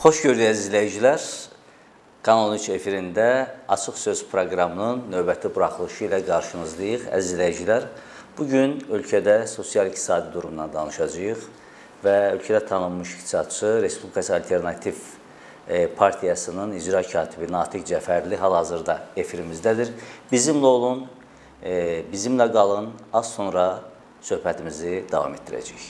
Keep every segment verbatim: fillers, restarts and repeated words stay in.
Xoş gördük əziz izləyicilər. Kanal üç efirində Açıq Söz proqramının növbəti buraxılışı ilə qarşınızdayıq. Əziz izləyicilər, bugün ölkədə sosial-iqtisadi durumdan danışacağıq və ölkədə tanınmış iqtisadçı Respublikası Alternativ Partiyasının icra katibi Natiq Cəfərli hal-hazırda efirimizdədir. Bizimlə olun, bizimlə qalın, az sonra söhbətimizi davam etdirəcəyik.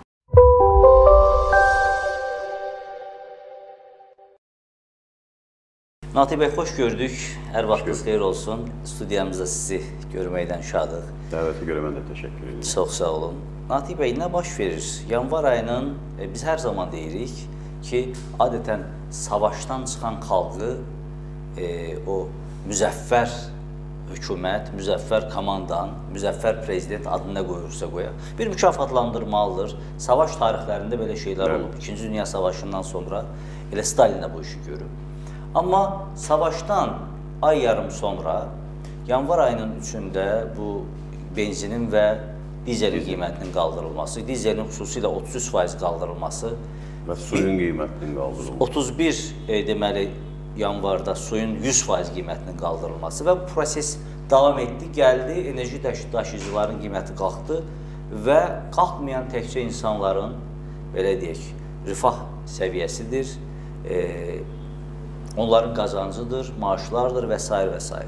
Natiq bəy, xoş gördük. Hər vaxtınız xeyir olsun. Studiyamızda sizi görməkdən şadıq. Dəvəti görə mən də təşəkkür edirəm. Çox sağ olun. Natiq bəy, nə baş verir? Yanvar ayının, biz hər zaman deyirik ki, adətən savaşdan çıxan xalqı o müzəffər hökumət, müzəffər komandan, müzəffər prezident adına qoyursa qoya, bir mükafatlandırmalıdır. Savaş tarixlərində belə şeylər olub. İkinci Dünya Savaşından sonra elə Stalin də bu işi görüb. Amma savaşdan ay yarım sonra, yanvar ayının üçündə bu benzinin və dizelin qiymətinin qaldırılması, dizelin xüsusilə otuz üç faiz qaldırılması və suyun qiymətinin qaldırılması, otuz bir deməli yanvarda suyun yüz faiz qiymətinin qaldırılması və bu proses davam etdi, gəldi, enerji daşıyıcıların qiyməti qalxdı və qalxmayan təkcə insanların, belə deyək, rifah səviyyəsidir, onların qazancıdır, maaşlardır və s. və s.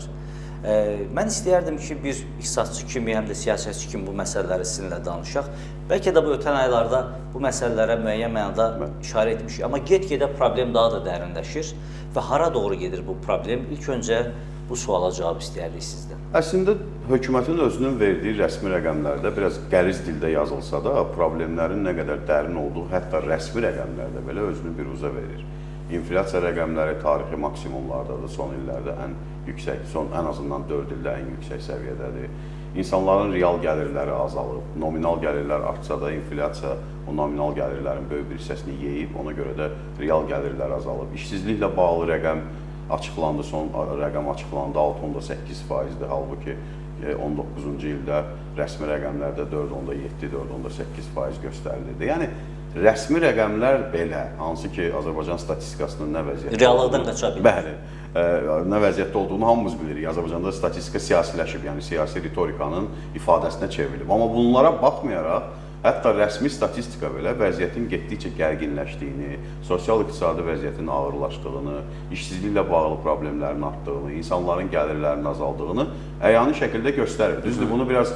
Mən istəyərdim ki, bir iqtisadçı kimi, həm də siyasətçi kimi bu məsələləri sizinlə danışaq. Bəlkə də bu ötən aylarda bu məsələlərə müəyyən mənada işarə etmişik. Amma get-gedə problem daha da dərinləşir və hara doğru gedir bu problem? İlk öncə bu suala cavab istəyərdik sizdən. Əslində, hökumətin özünün verdiyi rəsmi rəqəmlərdə biraz qəliz dildə yazılsa da, problemlərin nə qədər dərin olduğu, hətta rəsmi rəqəmlərdə belə özünü bir uza verir. İnflyasiya rəqəmləri tarixi maksimumlardadır, son illərdə ən yüksək, son ən azından dörd ildə ən yüksək səviyyədədir. İnsanların real gəlirləri azalıb, nominal gəlirlər artsa da inflyasiya o nominal gəlirlərin böyük bir hissəsini yeyib, ona görə də real gəlirlər azalıb. İşsizliklə bağlı rəqəm açıqlandı, son rəqəm açıqlandı altı nöqtə səkkiz faizdir, halbuki on doqquzuncu ildə rəsmi rəqəmlərdə dörd nöqtə yeddi, dörd nöqtə səkkiz faiz göstərilirdi. Yəni, rəsmi rəqəmlər belə, hansı ki, Azərbaycan statistikasının nə vəziyyətdə reallıqdan qaça bilir. Bəli, nə vəziyyətdə olduğunu hamımız bilirik. Azərbaycanda statistika siyasiləşib, yəni siyasi ritorikanın ifadəsinə çevrilib. Amma bunlara baxmayaraq, hətta rəsmi statistika belə vəziyyətin getdikcə gərginləşdiyini, sosial-iqtisadi vəziyyətin ağırlaşdığını, işsizliklə bağlı problemlərin artdığını, insanların gəlirlərinin azaldığını əyani şəkildə göstərir. Düzdür, bunu biraz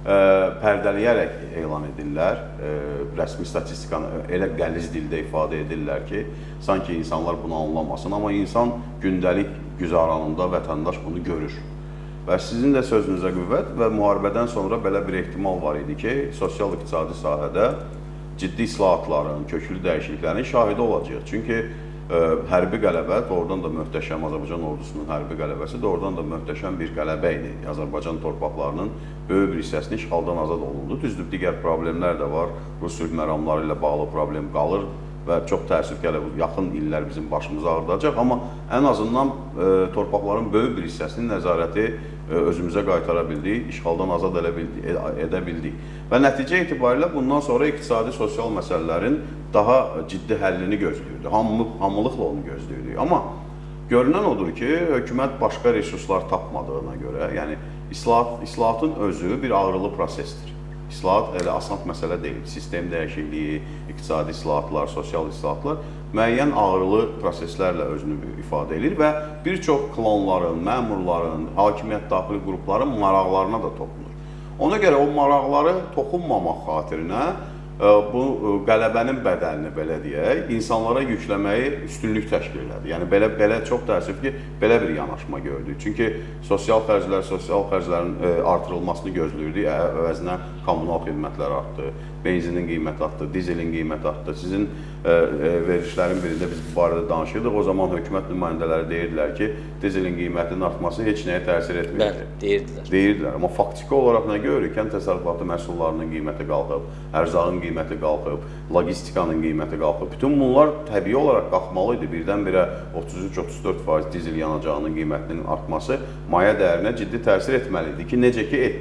pərdələyərək elan edirlər, rəsmi statistikanı elə qəliz dildə ifadə edirlər ki, sanki insanlar bunu anlamasın, amma insan gündəlik güzaranında vətəndaş bunu görür. Və sizin də sözünüzə qüvvət və müharibədən sonra belə bir ehtimal var idi ki, sosial-iqtisadi sahədə ciddi islahatların, köklü dəyişikliklərin şahidi olacaq. Çünki hərbi qələbə doğrudan da möhtəşəm, Azərbaycan ordusunun hərbi qələbəsi doğrudan da möhtəşəm bir qələbə idi. Azərbaycan torpaqlarının böyük bir hissəsini işğaldan azad olundu. Düzdür, digər problemlər də var, Rus sülh məramları ilə bağlı problem qalır və çox təəssüf gələ yaxın illər bizim başımıza ağrıdacaq. Amma ən azından torpaqların böyük bir hissəsinin nəzarəti özümüzə qaytara bildik, işğaldan azad edə bildik. Və nəticə etibarilə bundan sonra iqtisadi, sosial məsələlərin daha ciddi həllini gözləyirdi. Hamılıqla onu gözləyirdik. Amma görünən odur ki, hökumət başqa resurslar tapmadığına görə, yəni islahatın özü bir ağrılı prosesdir. İslahat elə asan məsələ deyil. Sistem dəyişikliyi, iqtisadi islahatlar, sosial islahatlar müəyyən ağrılı proseslərlə özünü ifadə edir və bir çox klonların, məmurların, hakimiyyət daxili qrupların maraqlarına da toxunur. Ona görə o maraqları toxunmamaq xatirinə bu qələbənin bədəlini, belə deyək, insanlara yükləməyi üstünlük təşkil elədi. Yəni, belə çox təəssüf ki, belə bir yanaşma gördük. Çünki sosial xərclər, sosial xərclərin artırılmasını gözləyirdik, əvəzinə kommunal xidmətlər artdı, benzinin qiyməti artdı, dizelin qiyməti artdı. Sizin verilişlərin birində biz bu barədə danışırdıq. O zaman hökumət nümayəndələri deyirdilər ki, dizelin qiymətinin artması heç nəyə təsir etməyəcək. Bəli, deyirdilər. Deyirdilər. Amma faktiki olaraq nə görürük? Kənd təsərrüfatı məhsullarının qiyməti qalxıb, ərzağın qiyməti qalxıb, logistikanın qiyməti qalxıb. Bütün bunlar təbii olaraq qalxmalıydı. Birdən-birə otuz üç otuz dörd faiz dizel yanacağının qiymətinin artması maya dəyərinə ciddi təsir etməlidir ki, necə ki etdi.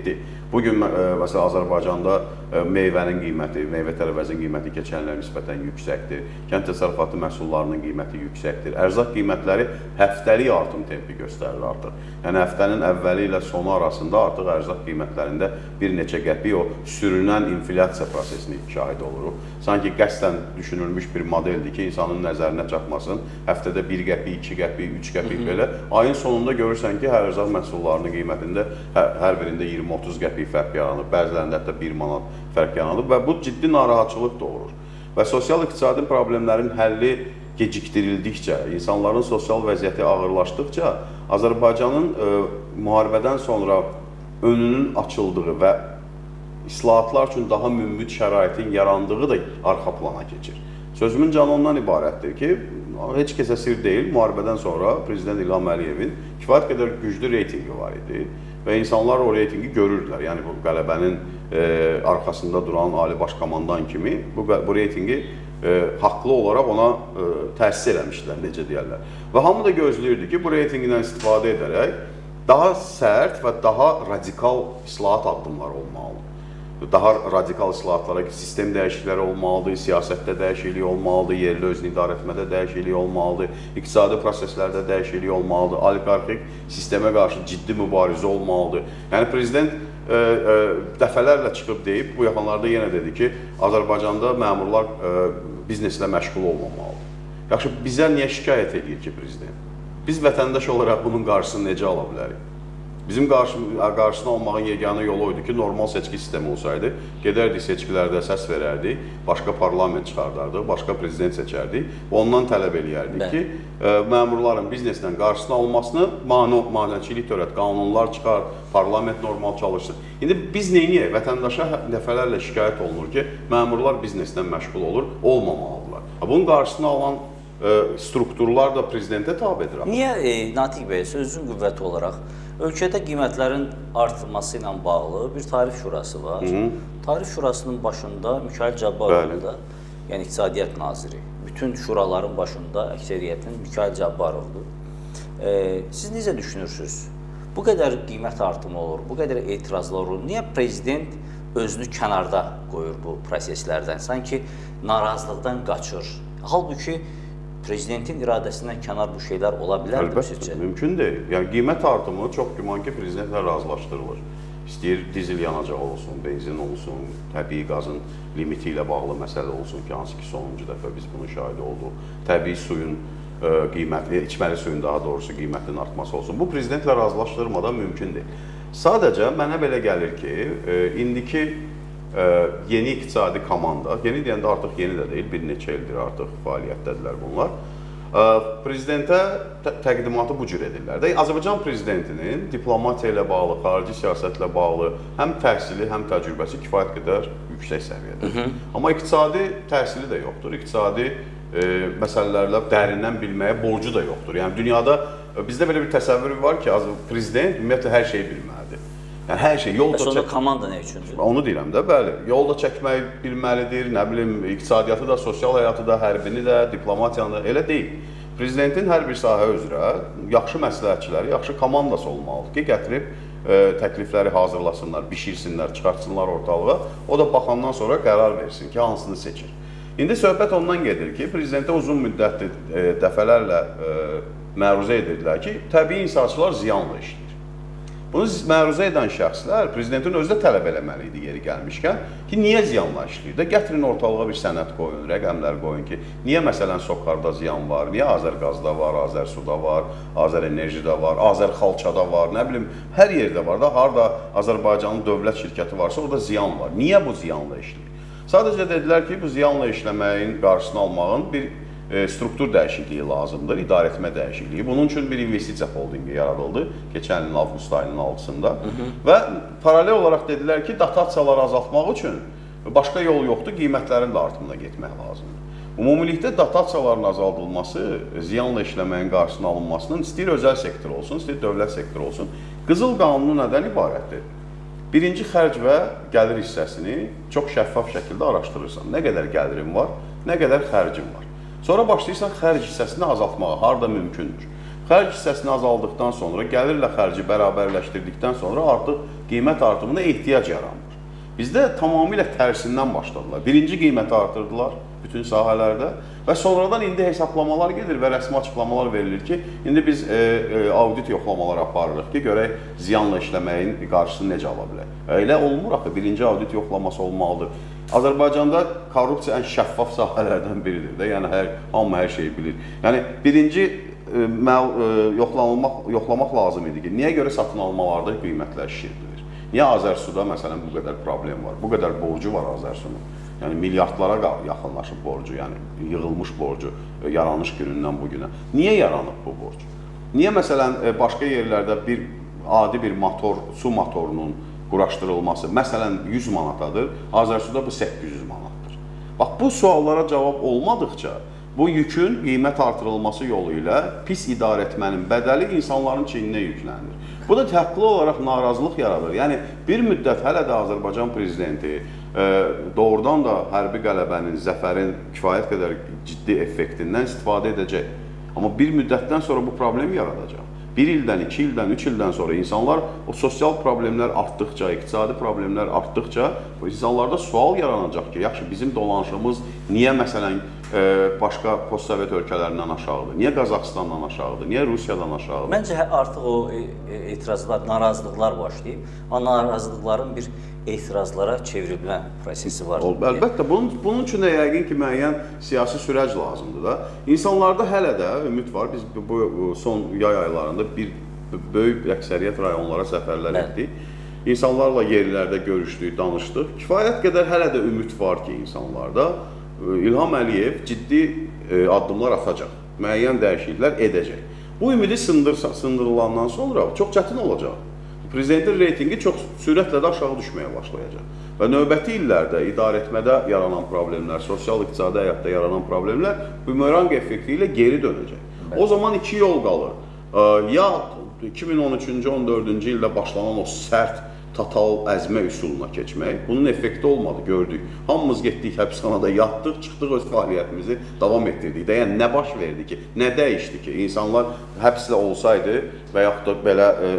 Bugün məsələn Azərbaycanda meyvənin qiyməti, meyvə tərəvəzinin qiyməti keçən illərə nisbətən yüksəkdir. Kənd təsərrüfatı məhsullarının qiyməti yüksəkdir. Ərzaq qiymətləri həftəlik artım tempi göstərir artıq. Yəni həftənin əvvəli ilə sonu arasında artıq ərzaq qiymətlərində bir neçə qəpik o sürünən inflyasiya prosesini şahid oluruq. Sanki qəsdən düşünülmüş bir modeldir ki, insanın nəzərinə çatmasın. Həftədə bir qəpik, iki qəpik, üç qəpik belə. Ayın sonunda görürsən ki, hər ərzaq məhsullarının qiymətində hər, hər birində iyirmi otuz qəpik fərq yaranır. Bəzilərində hətta bir manat fərq yaranır və bu ciddi narahatçılıq doğurur. Və sosial-iqtisadi problemlərin həlli gecikdirildikcə, insanların sosial vəziyyəti ağırlaşdıqca Azərbaycanın e, müharibədən sonra önünün açıldığı və islahatlar üçün daha münbit şəraitin yarandığı da arxa plana keçir. Sözümün canı ondan ibarətdir ki, heç kəsə sir deyil, müharibədən sonra Prezident İlham Əliyevin kifayət qədər güclü reytingi var idi və insanlar o reytingi görürdülər. Yəni bu qələbənin e, arxasında duran Ali Baş Komandan kimi bu, bu reytingi e, haqlı olaraq ona e, təsis eləmişdilər, necə deyərlər. Və hamı da gözləyirdi ki, bu reytingindən istifadə edərək daha sərt və daha radikal islahat addımları olmalıdır. Daha radikal islahatlara, sistem dəyişiklikləri olmalıdır, siyasətdə dəyişiklik olmalıdır, yerli özünü idarə etmədə dəyişiklik olmalıdır, iqtisadi proseslərdə dəyişiklik olmalıdır, oliqarxik sistemə qarşı ciddi mübarizə olmalıdır. Yəni Prezident e, e, dəfələrlə çıxıb deyib, bu yaxınlarda yenə dedi ki, Azərbaycanda məmurlar e, bizneslə məşğul olmamalıdır. Yaxşı, bizə niyə şikayət edir ki Prezident? Biz vətəndaş olaraq bunun qarşısını necə ala bilərik? Bizim qarşısına almağın yeganə yolu oydu ki, normal seçki sistemi olsaydı, gedərdik seçkilərdə səs verərdik, başqa parlament çıxardardıq, başqa prezident seçərdik və ondan tələb eləyərdik ki, məmurların bizneslə qarşısına almasını maneçilik törət, qanunlar çıxar, parlament normal çalışsın. İndi biz neyniyək? Vətəndaşa dəfələrlə şikayət olunur ki, məmurlar bizneslə məşğul olur, olmamalıdırlar. Bunun qarşısına alan strukturlar da prezidentə tabedir. Niyə e, Natiq bəy, sözün qüvvəti olaraq ölkədə qiymətlərin artırması ilə bağlı bir tarif şurası var. Hı -hı. Tarif şurasının başında Mikayıl Cabbarov da, yəni İqtisadiyyat Naziri. Bütün şuraların başında əksəriyyətin Mikayıl Cabbarovdur. E, siz necə düşünürsünüz? Bu qədər qiymət artımı olur, bu qədər etirazlar olur. Niyə prezident özünü kənarda qoyur bu proseslərdən? Sanki narazılıqdan qaçır. Halbuki Prezidentin iradəsindən kənar bu şeylər ola bilər mi sizcə? Mümkün deyil. Yəni qiymət artımı çox güman ki, prezidentlə razılaşdırılır. İstəyir dizel yanacağı olsun, benzin olsun, təbii qazın limiti ilə bağlı məsələ olsun ki, hansı ki sonuncu dəfə biz bunun şahidi olduq. Təbii suyun e, qiyməti, içməli suyun daha doğrusu qiymətinin artması olsun. Bu prezidentlə razılaşdırmadan mümkün deyil. Sadəcə mənə belə gəlir ki, e, indiki Ee, yeni iqtisadi komanda, yeni deyəndə artıq yeni də deyil, bir neçə ildir artıq fəaliyyətdədirlər bunlar. Ee, prezidentə təqdimatı bu cür edirlər. Azərbaycan prezidentinin diplomatiya ilə bağlı, xarici siyasətlə bağlı həm təhsili, həm təcrübəsi kifayət qədər yüksək səviyyədir. Hı -hı. Amma iqtisadi təhsili də yoxdur, iqtisadi e, məsələlərlə dərindən bilməyə borcu da yoxdur. Yəni dünyada bizdə belə bir təsəvvür var ki, prezident ümumiyyətlə hər şeyi bilməlidir. Yəni hər şey yolda çəkmək. Komanda nə üçündür? Onu deyirəm də, bəli. Yolda çəkmək bilməlidir, nə bilim, iqtisadiyyatı da, sosial həyatı da, hərbini də, diplomatiyanı da, elə deyil. Prezidentin hər bir sahə üzrə yaxşı məsləhətçiləri, yaxşı komandası olmalıdır ki, gətirib e, təklifləri hazırlasınlar, bişirsinlər, çıxartsınlar ortalığa. O da baxandan sonra qərar versin ki, hansını seçir. İndi söhbət ondan gedir ki, prezidentə uzun müddətli e, dəfələrlə e, məruzə edirdilər ki, təbii insaçılar ziyanla işləyir. Bunu məruzə edən şəxslər prezidentin özü də tələb eləməli idi yeri gəlmişkən ki, niyə ziyanla işləyir də? Gətirin ortalığa bir sənəd qoyun, rəqəmlər qoyun ki, niyə məsələn Sokarda ziyan var, niyə Azərqazda var, Azərsuda var, Azərenerjida var, Azərxalçada var, nə bilim, hər yerdə var da, harada Azərbaycanın dövlət şirkəti varsa, orada ziyan var. Niyə bu ziyanla işləyir? Sadəcə dedilər ki, bu ziyanla işləməyin qarşısını almağın bir struktur dəyişikliyi lazımdır, idarə etmə dəyişikliyi. Bunun üçün bir investisiya holdingi yaradıldı keçən ilin avqust ayının altısında. Hı -hı. Və paralel olaraq dedilər ki, dotasiyaları azaltmaq üçün başqa yol yoxdur, qiymətlərin də artımına getmək lazımdır. Ümumilikdə dotasiyaların azaldılması, ziyanla işləməyin qarşısının alınmasının istəyir özəl sektor olsun, istəyir dövlət sektor olsun. Qızıl qanunu nədən ibarətdir? Birinci xərc və gəlir hissəsini çox şəffaf şəkildə araşdırırsan. Nə qədər gəlirin var, nə qədər xərcin var. Sonra başlayırsan xərc hissəsini azaltmağa, harada mümkündür. Xərc hissəsini azaldıqdan sonra, gəlirlə xərci bərabərləşdirdikdən sonra artıq qiymət artımına ehtiyac yaranır. Bizdə tamamilə tərsindən başladılar. Birinci qiyməti artırdılar bütün sahələrdə və sonradan indi hesablamalar gedir və rəsmi açıqlamalar verilir ki, indi biz e, e, audit yoxlamalar aparırıq ki, görək ziyanla işləməyin qarşısını necə ala bilək. Elə olmur axı, birinci audit yoxlaması olmalıdır. Azərbaycanda korrupsiya ən şəffaf sahələrdən biridir də, yəni hər, hamı hər şeyi bilir. Yəni birinci e, məl, e, yoxlanılmaq, yoxlamaq lazım idi ki, niyə görə satın almalarda qiymətlər şişirilir? Niyə Azərsuda məsələn bu qədər problem var, bu qədər borcu var Azərsunun? Yəni milyardlara yaxınlaşıb borcu, yəni yığılmış borcu yaranış günündən bu günə. Niyə yaranıb bu borc? Niyə məsələn başqa yerlərdə bir adi bir motor, su motorunun quraşdırılması məsələn yüz manatadır, Azərsuda bu səkkiz yüz manatdır. Bax bu suallara cavab olmadıqca bu yükün qiymət artırılması yolu ilə pis idarə etmənin bədəli insanların çiyninə yüklənir. Bu da haqlı olaraq narazılıq yaradır. Yəni bir müddət hələ də Azərbaycan prezidenti e, doğrudan da hərbi qələbənin, zəfərin kifayət qədər ciddi effektindən istifadə edəcək. Amma bir müddətdən sonra bu problemi yaradacaq. Bir ildən, iki ildən, üç ildən sonra insanlar o sosial problemlər artdıqca, iqtisadi problemlər artdıqca bu insanlarda sual yaranacaq ki, yaxşı bizim dolanışımız niyə məsələn e, başqa postsovet ölkələrindən aşağıdır? Niyə Qazaxıstandan aşağıdır? Niyə Rusiyadan aşağıdır? Məncə artıq o etirazlar, narazılıqlar başlayıb. O narazılıqların bir etirazlara çevrilmə prosesi var. Əlbəttə, bunun, bunun üçün də yəqin ki, müəyyən siyasi sürəc lazımdır da. İnsanlarda hələ də ümid var. Biz bu son yay aylarında bir böyük əksəriyyət rayonlara səfərlər etdik. İnsanlarla yerlərdə görüşdük, danışdıq. Kifayət qədər hələ də ümid var ki, insanlarda İlham Əliyev ciddi addımlar atacaq, müəyyən dəyişikliklər edəcək. Bu ümidi sındırsa, sındırılandan sonra çox çətin olacaq. Prezidentin reytingi çox sürətlə də aşağı düşməyə başlayacaq. Və növbəti illərdə idarəetmədə yaranan problemlər, sosial-iqtisadi həyatda yaranan problemlər bumerang effekti ilə geri dönəcək. O zaman iki yol qalır. Ya iki min on üçüncü on dördüncü ildə başlanan o sərt total əzmə üsuluna keçmək. Bunun effekti olmadı, gördük. Hamımız getdik, həbsxanada yatdıq, çıxdıq, öz fəaliyyətimizi davam etdirdik. də, yəni nə baş verdi ki, nə dəyişdi ki, insanlar həbslə olsaydı və yaxud da belə e,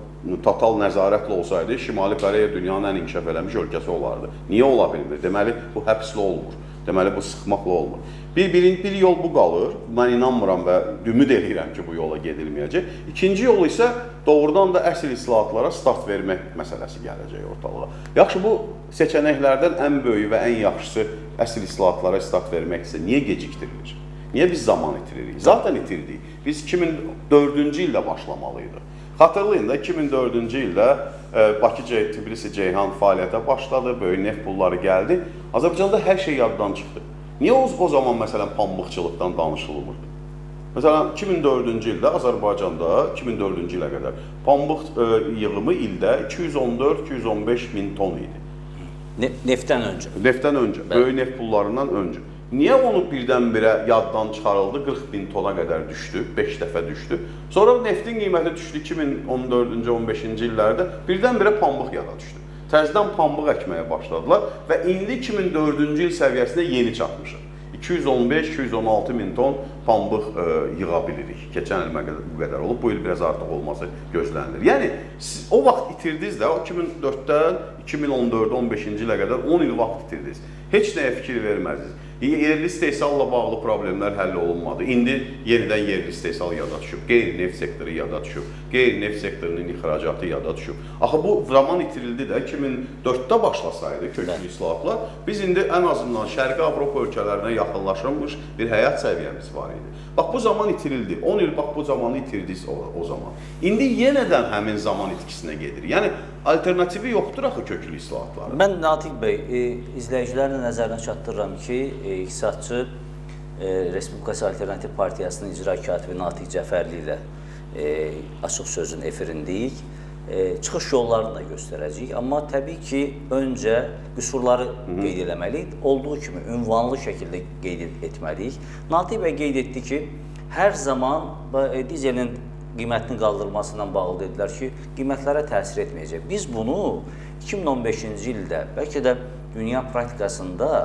total nəzarətlə olsaydı, Şimali Koreya dünyanın ən inkişaf eləmiş ölkəsi olardı. Niyə ola bilmir? Deməli, bu həbslə olmur. Deməli, bu sıxmaqla olmur. Bir, bir, bir yol bu qalır. Mən inanmıram və ümid edirəm ki, bu yola gedilməyəcək. İkinci yol isə doğrudan da əsl islahatlara start vermək məsələsi gələcək ortalığa. Yaxşı, bu seçənəklərdən ən böyüyü və ən yaxşısı əsl islahatlara start verməksə, niyə geciktirilir? Niyə biz zaman itiririk? Zaten itirdik. Biz iki min dördüncü ildə başlamalıydıq. Xatırlayın da, iki min dördüncü ildə e, Bakı-Tbilisi-Ceyhan fəaliyyətə başladı, böyük neft pulları gəldi. Azərbaycanda hər şey yaddan çıxdı. Niyə o, o zaman məsələn pambıqçılıqdan danışılmırdı? Məsələn, iki min dördüncü ildə Azərbaycanda, iki min dördüncü ilə qədər pambıq e, yığımı ildə iki yüz on dörd iki yüz on beş min ton idi. Ne, neftdən öncə. Neftdən öncə, Bəli. Böyük neft pullarından öncə. Niyə onu birdən-birə yaddan çıxarıldı, qırx min tona qədər düşdü, beş dəfə düşdü. Sonra neftin qiyməti düşdü iki min on dördüncü on beşinci illərdə birdən-birə pambıq yada düşdü. Təzədən pambıq əkməyə başladılar və indi iki min dördüncü il səviyyəsinə yeni çatmışıq. iki yüz on beş iki yüz on altı min ton pambıq e, yığa bilirik. Keçən il bu qədər olub, bu il biraz artıq olması gözlənilir. Yəni, siz o vaxt itirdiniz də, o iki min dörddən iki min on dörd on beşinci ilə qədər on il vaxt itirdiniz. Heç nəyə fikir verməzdiniz. Yerli istehsalla bağlı problemlər həll olunmadı. İndi yenidən yerli istehsal yada düşüb, qeyri-neft sektoru yada düşüb, qeyri-neft sektorunun ixracatı yada düşüb. Axı bu zaman itirildi də, iki min dörddə başlasaydı köklü islahatlar, biz indi ən azından Şərqi Avropa ölkələrinə yaxınlaşılmış bir həyat səviyyəmiz var idi. Bax, bu zaman itirildi. on il bax, bu zamanı itirdiniz o, o zaman. İndi yenidən həmin zaman itkisinə gedir. Yəni, alternativi yoxdur axı köklü islahatların. Mən Natiq bəy, e, izləyicilərin nəzərinə çatdırıram ki, e, iqtisadçı e, Respublikası Alternativ Partiyasının icra katibi Natiq Cəfərli ilə e, açıq sözün efirindəyik. E, çıxış yollarını da göstərəcəyik. Amma təbii ki, öncə qüsurları Hı -hı. qeyd eləməliyik. Olduğu kimi ünvanlı şəkildə qeyd etməliyik. Natiq bəy qeyd etdi ki, hər zaman e, dizelin qiymətinin qaldırılmasından bağlı dedilər ki, qiymətlərə təsir etməyəcək. Biz bunu iki min on beşinci ildə, bəlkə də dünya praktikasında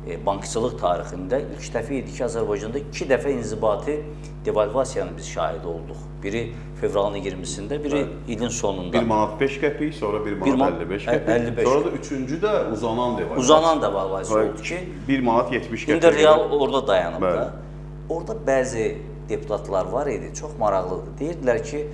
e, bankçılıq tarixində ilk dəfə idi ki, Azərbaycanda iki dəfə inzibati devalvasiyanın biz şahidi olduq. Biri fevralın iyirmisində, biri evet. ilin sonunda. bir manat beş qəpik, sonra bir manat əlli beş qəpik. əlli beş sonra da üçüncü də uzanan devalvasiya. Uzanan devalvasiya oldu ki, bir manat yetmiş qəpik. İndi real orada dayanıb da. Orada bəzi deputatlar var idi, çox maraqlıdır. Deyirdilər ki,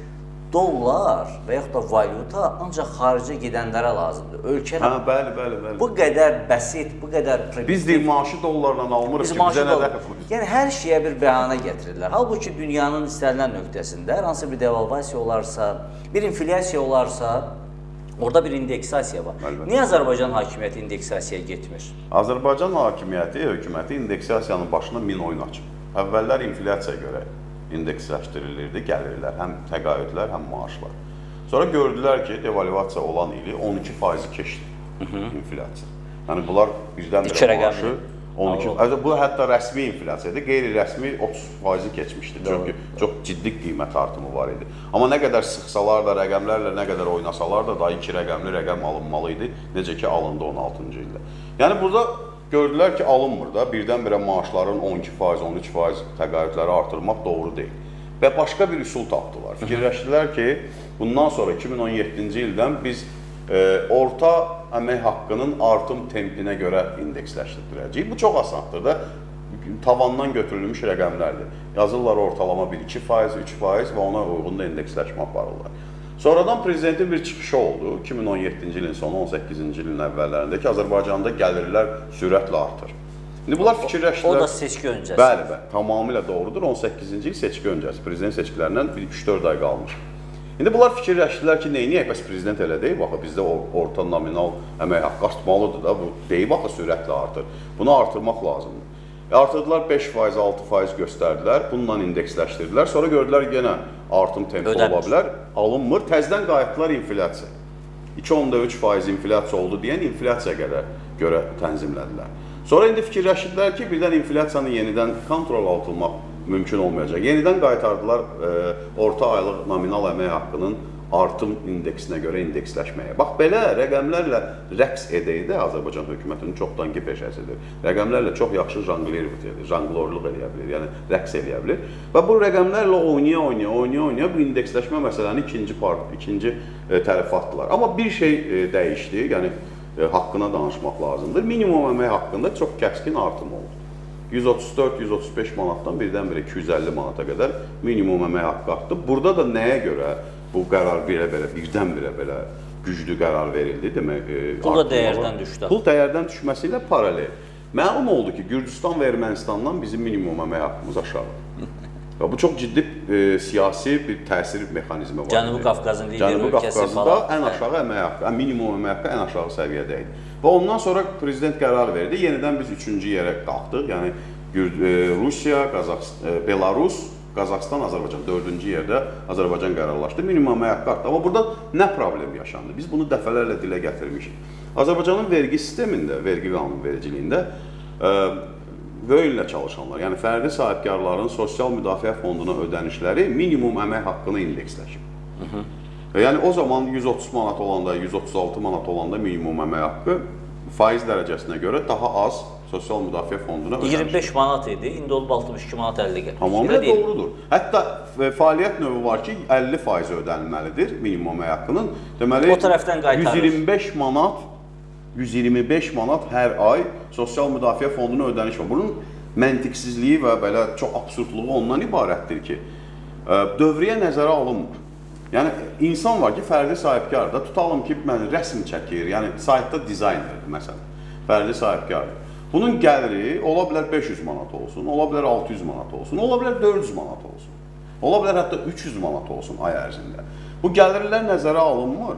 dollar və yaxud da valyuta ancaq xaricə gedənlərə lazımdır. Ölkənin hə, bəli, bəli, bəli. bu qədər bəsit, bu qədər primitiv. Biz deyil, maaşı dollarla almırıq Biz ki, bizə nə dollar. dəxil? Yəni, hər şeyə bir bəhanə gətirirlər. Halbuki dünyanın istənilən nöqtəsində hər hansı bir devalvasiya olarsa, bir inflyasiya olarsa, orada bir indeksasiya var. Əlbəttə. Niyə Azərbaycan hakimiyyəti indeksasiyaya getmir? Azərbaycan hakimiyyəti, hökuməti indeksasiyanın başına min oyun açıb. Əvvəllər inflyasiyaya görə indeksləşdirilirdi, gəlirlər, həm təqaüdlər, həm maaşlar. Sonra gördülər ki, devalvasiya olan ili on iki faizi keçdi inflyasiya. Yəni, bunlar birdən-birə maaşı on iki faiz. Bu, hətta rəsmi inflyasiyadır, qeyri-rəsmi otuz faizi keçmişdi. Çünki çox ciddi qiymət artımı var idi. Amma nə qədər sıxsalar da, rəqəmlərlə nə qədər oynasalar da, daha iki rəqəmli rəqəm alınmalı idi, necə ki, alındı on altıncı ildə. Yəni, burada gördülər ki, alınmır da, birdən-birə maaşların on iki faiz, on üç faiz təqaüdləri artırmaq doğru deyil. Və başqa bir üsul tapdılar. Fikirləşdilər ki, bundan sonra iki min on yeddinci ildən biz e, orta əmək haqqının artım tempinə görə indeksləşdirəcəyik. Bu çox asandır da, tavandan götürülmüş rəqəmlərdir. Yazırlar ortalama bir iki faiz, üç faiz və ona uyğun da indeksləşmə aparırlar. Sonradan prezidentin bir çıxışı oldu. iki min on yeddinci ilin sonu, on səkkizinci ilin əvvəllərində ki, Azərbaycanda gəlirlər sürətlə artır. İndi bunlar fikirləşdilər. O da seçki öncəsi. Bəli, bəli, tamamilə doğrudur. on səkkizinci il seçki öncəsi. Prezident seçkilərindən üç dörd ay qalmış. İndi bunlar fikirləşdilər ki, neyniyək? Bəs prezident elə deyib, axı bizdə orta nominal əmək haqqı artmalıdır da. Bu deyib, axı sürətlə artır. Bunu artırmaq lazımdır. Artırdılar beş faiz, altı faiz göstərdilər, bununla indeksləşdirdilər. Sonra gördülər yenə artım tempi ola bilər, alınmır. Təzdən qayıtdılar inflyasiya. iki nöqtə üç faiz inflyasiya oldu deyən inflyasiya qədər görə tənzimlədilər. Sonra indi fikirləşdilər ki, birdən inflyasiyanı yenidən kontrol altılmaq mümkün olmayacaq. Yenidən qaytardılar e, orta aylıq nominal əmək haqqının artım indeksinə görə indeksləşməyə. Bax, belə rəqəmlərlə rəqs edəydə Azərbaycan hökumətinin çoxdanki peşəsidir. Rəqəmlərlə çox yaxşı janglorluq eləyə bilir, yəni rəqs eləyə bilir. Və bu rəqəmlərlə oynaya, oynaya, oynaya, oynaya bu indeksləşmə məsələni ikinci, part, ikinci e, tərəfatdılar. Amma bir şey e, dəyişdi, yəni e, haqqına danışmaq lazımdır. Minimum əmək haqqında çox kəskin artım oldu. yüz otuz dörd yüz otuz beş manatdan birdən-birə iki yüz əlli manata qədər minimum əmək haqqı artdı. Burada da nəyə görə bu qərar belə-belə, birdən-birə belə güclü qərar verildi, demək. E, Pul da dəyərdən düşdü. Pul dəyərdən düşməsi ilə paralel. Məlum oldu ki, Gürcüstan və Ermənistandan bizim minimum əmək haqqımız aşağı. Və bu çox ciddi e, siyasi bir təsir mexanizmi var. Cənubi Qafqazın lider Cənubi ölkəsi falan. Ən aşağı əmək haqqı, minimum əmək haqqı ən aşağı səviyyədə idi. Və ondan sonra prezident qərar verdi, yenidən biz üçüncü yerə qalxdıq. Yəni e, Rusiya, Qazaxstan, e, Belarus, Qazaxstan, Azərbaycan dördüncü yerdə Azərbaycan qərarlaşdı. Minimum əmək haqqı artdı. Amma burada nə problem yaşandı? Biz bunu dəfələrlə dilə gətirmişik. Azərbaycanın vergi sistemində, vergi qanunvericiliyində e, vöyünlə çalışanlar, yəni fərdi sahibkarların sosial müdafiə fonduna ödənişləri minimum əmək haqqını indeksləşib. Hı -hı. Yəni o zaman yüz otuz manat olanda, yüz otuz altı manat olanda minimum əmək haqqı faiz dərəcəsinə görə daha az sosial müdafiə fonduna ödənişdir. iyirmi beş manat idi, indi olub altmış iki manat əlli qəpik. Tamamilə doğrudur. Hətta fəaliyyət növü var ki, əlli faiz ödənilməlidir minimum əmək haqqının. Deməli, o tərəfdən qaytarır. yüz iyirmi beş manat yüz iyirmi beş manat hər ay sosial müdafiə fonduna ödəniş var. Bunun məntiqsizliyi və belə çox absurdluğu ondan ibarətdir ki, dövriyyə nəzərə alınmır. Yəni, insan var ki, fərdi sahibkardır. Tutalım ki, mən rəsm çəkir, yəni saytda dizaynerdir, məsələn, fərdi sahibkardır. Bunun gəliri ola bilər beş yüz manat olsun, ola bilər altı yüz manat olsun, ola bilər dörd yüz manat olsun, ola bilər hətta üç yüz manat olsun ay ərzində. Bu gəlirlər nəzərə alınmır.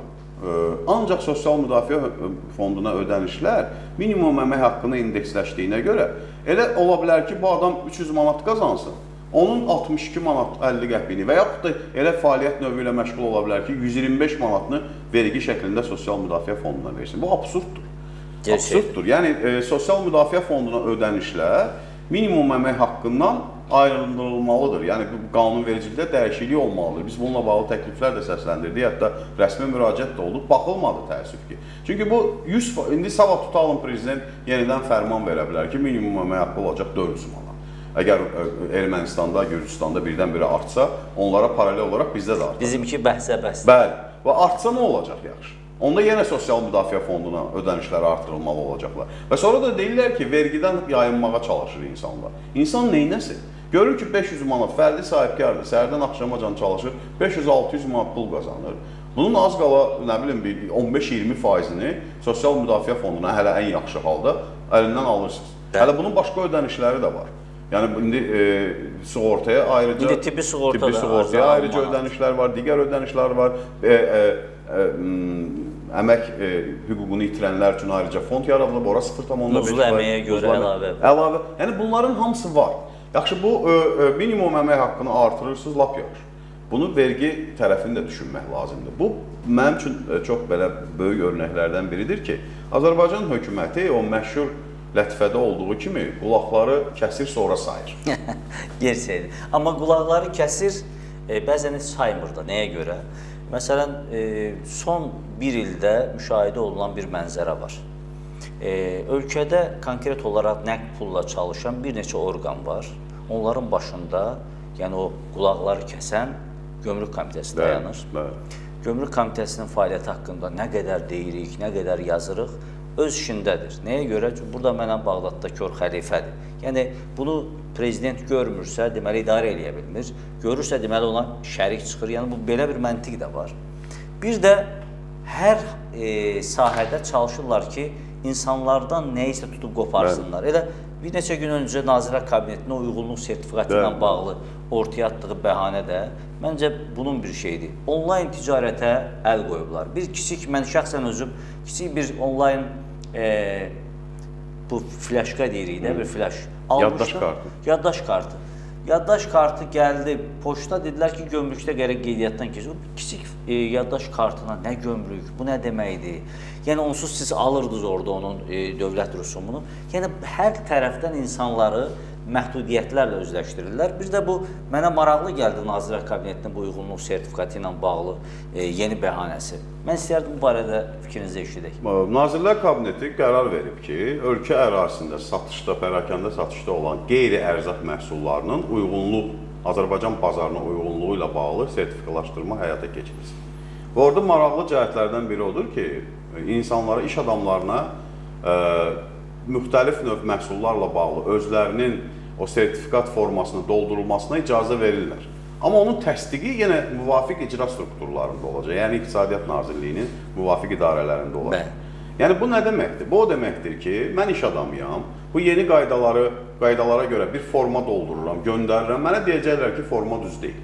Ancaq sosial müdafiə fonduna ödənişlər minimum əmək haqqını indeksləşdiyinə görə elə ola bilər ki, bu adam üç yüz manat qazansın, onun altmış iki manat əlli qəpiyini və yaxud da elə fəaliyyət növü ilə məşğul ola bilər ki, yüz iyirmi beş manatını vergi şəklində sosial müdafiə fonduna versin. Bu absurddur. Absurddur. Yəni, e, sosial müdafiə fonduna ödənişlər minimum əmək haqqından ayrıldırılmalıdır. Yəni bu qanunvericilikdə dəyişiklik olmalıdır. Biz bununla bağlı təkliflər də səsləndirdik, hətta rəsmi müraciət də oldu. Baxılmadı təəssüf ki. Çünki bu yüz indi sabah tutalım prezident yenidən fərman verə bilər ki, minimum əmək haqqı olacaq dörd yüz manat. Əgər Ermənistanda, Gürcüstanda birdən-birə artsa, onlara paralel olaraq bizdə də artar. Bizimki bəhsə-bəhsə. Bəli. Və artsa nə olacaq yaxşı? Onda yenə sosial müdafiə fonduna ödənişləri artırılmalı olacaqlar. Və sonra da deyirlər ki, vergidən yayınmağa çalışır insanlar. İnsan neynəsin? Görür ki, beş yüz manat fərdi sahibkardır, səhərdən axşamacan çalışır, beş yüz altı yüz manat pul qazanır. Bunun az qala, nə bilim, on beş iyirmi faizini sosial müdafiə fonduna hələ ən yaxşı halda əlindən alırsınız. Hələ bunun başqa ödənişləri də var. Yəni, indi e, sığortaya ayrıca... İndi tibbi sığorta tibbi sığortaya ayrıca ödənişlər var, digər ödənişlər var. E, e, e, əmək e, hüququnu itirənlər üçün ayrıca fond yaradılıb, ora sıfır tam beş muzlu əməyə görə əlavə. Əlavə. Yəni, bunların hamısı var. Yaxşı, bu e, e, minimum əmək haqqını artırırsınız, lap yaxşı. Bunu vergi tərəfini də düşünmək lazımdır. Bu, mənim üçün çox belə böyük örnəklərdən biridir ki, Azərbaycan hökuməti o məşhur lətifədə olduğu kimi qulaqları kəsir, sonra sayır. Gerçəkdir. Amma qulaqları kəsir, e, bəzən heç saymır da. Nəyə görə? Məsələn, e, son bir ildə müşahidə olunan bir mənzərə var. E, ölkədə konkret olaraq nəqd pulla çalışan bir neçə orqan var. Onların başında, yəni o qulaqları kəsən Gömrük Komitəsi dayanır. Bəli. Gömrük Komitəsinin fəaliyyəti haqqında nə qədər deyirik, nə qədər yazırıq, öz işindədir. Nəyə görə? Çünki burada mənəm Bağdadda kör xəlifədir. Yəni, bunu prezident görmürsə, deməli, idarə eləyə bilmir. Görürsə, deməli, ona şərik çıxır. Yəni, bu belə bir məntiq də var. Bir də hər e, sahədə çalışırlar ki, insanlardan nə isə tutub qoparsınlar. Elə bir neçə gün öncə Nazirlər Kabinetinin uyğunluq sertifikatı ilə bağlı ortaya atdığı bəhanə də məncə bunun bir şeydir. Onlayn ticarətə əl qoyublar. Bir kiçik, mən şəxsən özüm kiçik bir onlayn e, bu flaşka deyirik də, bir flaş almışdım. Yaddaş kartı. Yaddaş kartı. Yaddaş kartı gəldi, poçta dedilər ki, gömrükdə gərək qeydiyyatdan keçir. O kiçik e, yaddaş kartına nə gömrük, bu nə deməkdir? Yəni, onsuz siz alırdınız orada onun e, dövlət rüsumunu. Yəni, hər tərəfdən insanları məhdudiyyətlərlə özləşdirirlər. Bir də bu, mənə maraqlı gəldi Nazirlər Kabinetinin bu uyğunluq sertifikatı ilə bağlı e, yeni bəhanəsi. Mən istəyərdim bu barədə fikrinizi eşidək. Nazirlər Kabineti qərar verib ki, ölkə ərazisində satışda, pərakəndə satışda olan qeyri-ərzaq məhsullarının uyğunluq, Azərbaycan bazarına uyğunluğu ilə bağlı sertifikalaşdırma həyata keçirilsin. Və orada maraqlı cəhətlərdən biri odur ki, insanlara, iş adamlarına e, müxtəlif növ məhsullarla bağlı özlərinin o sertifikat formasını doldurulmasına icazə verirlər. Amma onun təsdiqi yenə müvafiq icra strukturlarında olacaq. Yəni, İqtisadiyyat Nazirliyinin müvafiq idarələrində olacaq. Bəli. Yəni, bu nə deməkdir? Bu o deməkdir ki, mən iş adamıyam, bu yeni qaydaları, qaydalara görə bir forma doldururam, göndərirəm, mənə deyəcəklər ki, forma düz deyil.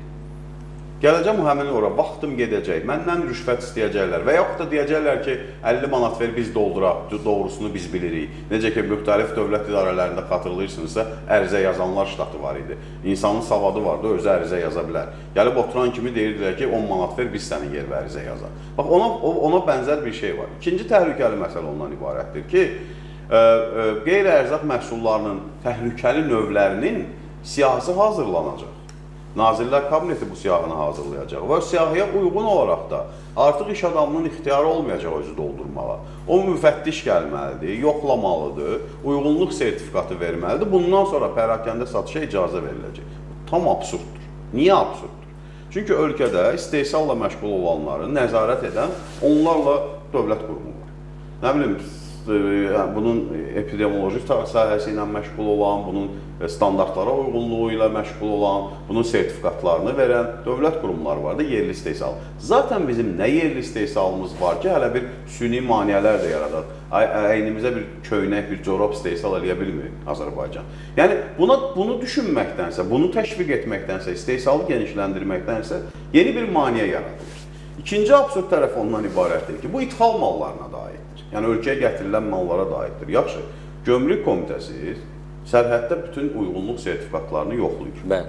Gələcəm həmin ora, vaxtım gedəcək, məndən rüşvət istəyəcəklər və yaxud da deyəcəklər ki, əlli manat ver, biz dolduraq, doğrusunu biz bilirik. Necə ki, müxtəlif dövlət idarələrində xatırlayırsınızsa, ərizə yazanlar ştatı var idi. İnsanın savadı vardı, özü ərizə yaza bilər. Gəlib oturan kimi deyirdilər ki, on manat ver, biz sənin yervə ərizə yazaq. Bax, ona, ona bənzər bir şey var. İkinci təhlükəli məsələ ondan ibarətdir ki, qeyri-ərzaq məhsullarının təhlükəli növlərinin siyahısı hazırlanacaq. Nazirlər Kabineti bu siyahını hazırlayacaq və siyahıya uyğun olaraq da artıq iş adamının ixtiyarı olmayacaq özü doldurmağa. O müfəttiş gəlməlidir, yoxlamalıdır, uyğunluq sertifikatı verməlidir. Bundan sonra pərakəndə satışa icazə veriləcək. Tam absurddur. Niyə absurddur? Çünki ölkədə istehsalla məşğul olanları nəzarət edən onlarla dövlət qurumu var. Nə bilim, bunun epidemioloji sahəsi ilə məşğul olan, bunun standartlara uyğunluğu ilə məşğul olan, bunun sertifikatlarını verən dövlət qurumları var da, yerli istehsal. Zaten bizim nə yerli istehsalımız var ki, hələ bir süni maneələr də yaradır. Əynimizə bir köynək, bir corab istehsal eləyə bilmir Azərbaycan. Yəni, buna, bunu düşünməkdənsə, bunu təşviq etməkdənsə, istehsalı genişləndirməkdənsə yeni bir maneə yaradılır. İkinci absurd tərəf ondan ibarətdir ki, bu ithal mallarına da aiddir. Yəni, ölkəyə gətirilən mallara da aiddir. Yaxşı, Gömrük Komitəsi sərhəddə bütün uyğunluq sertifikatlarını yoxlayır. Bəli.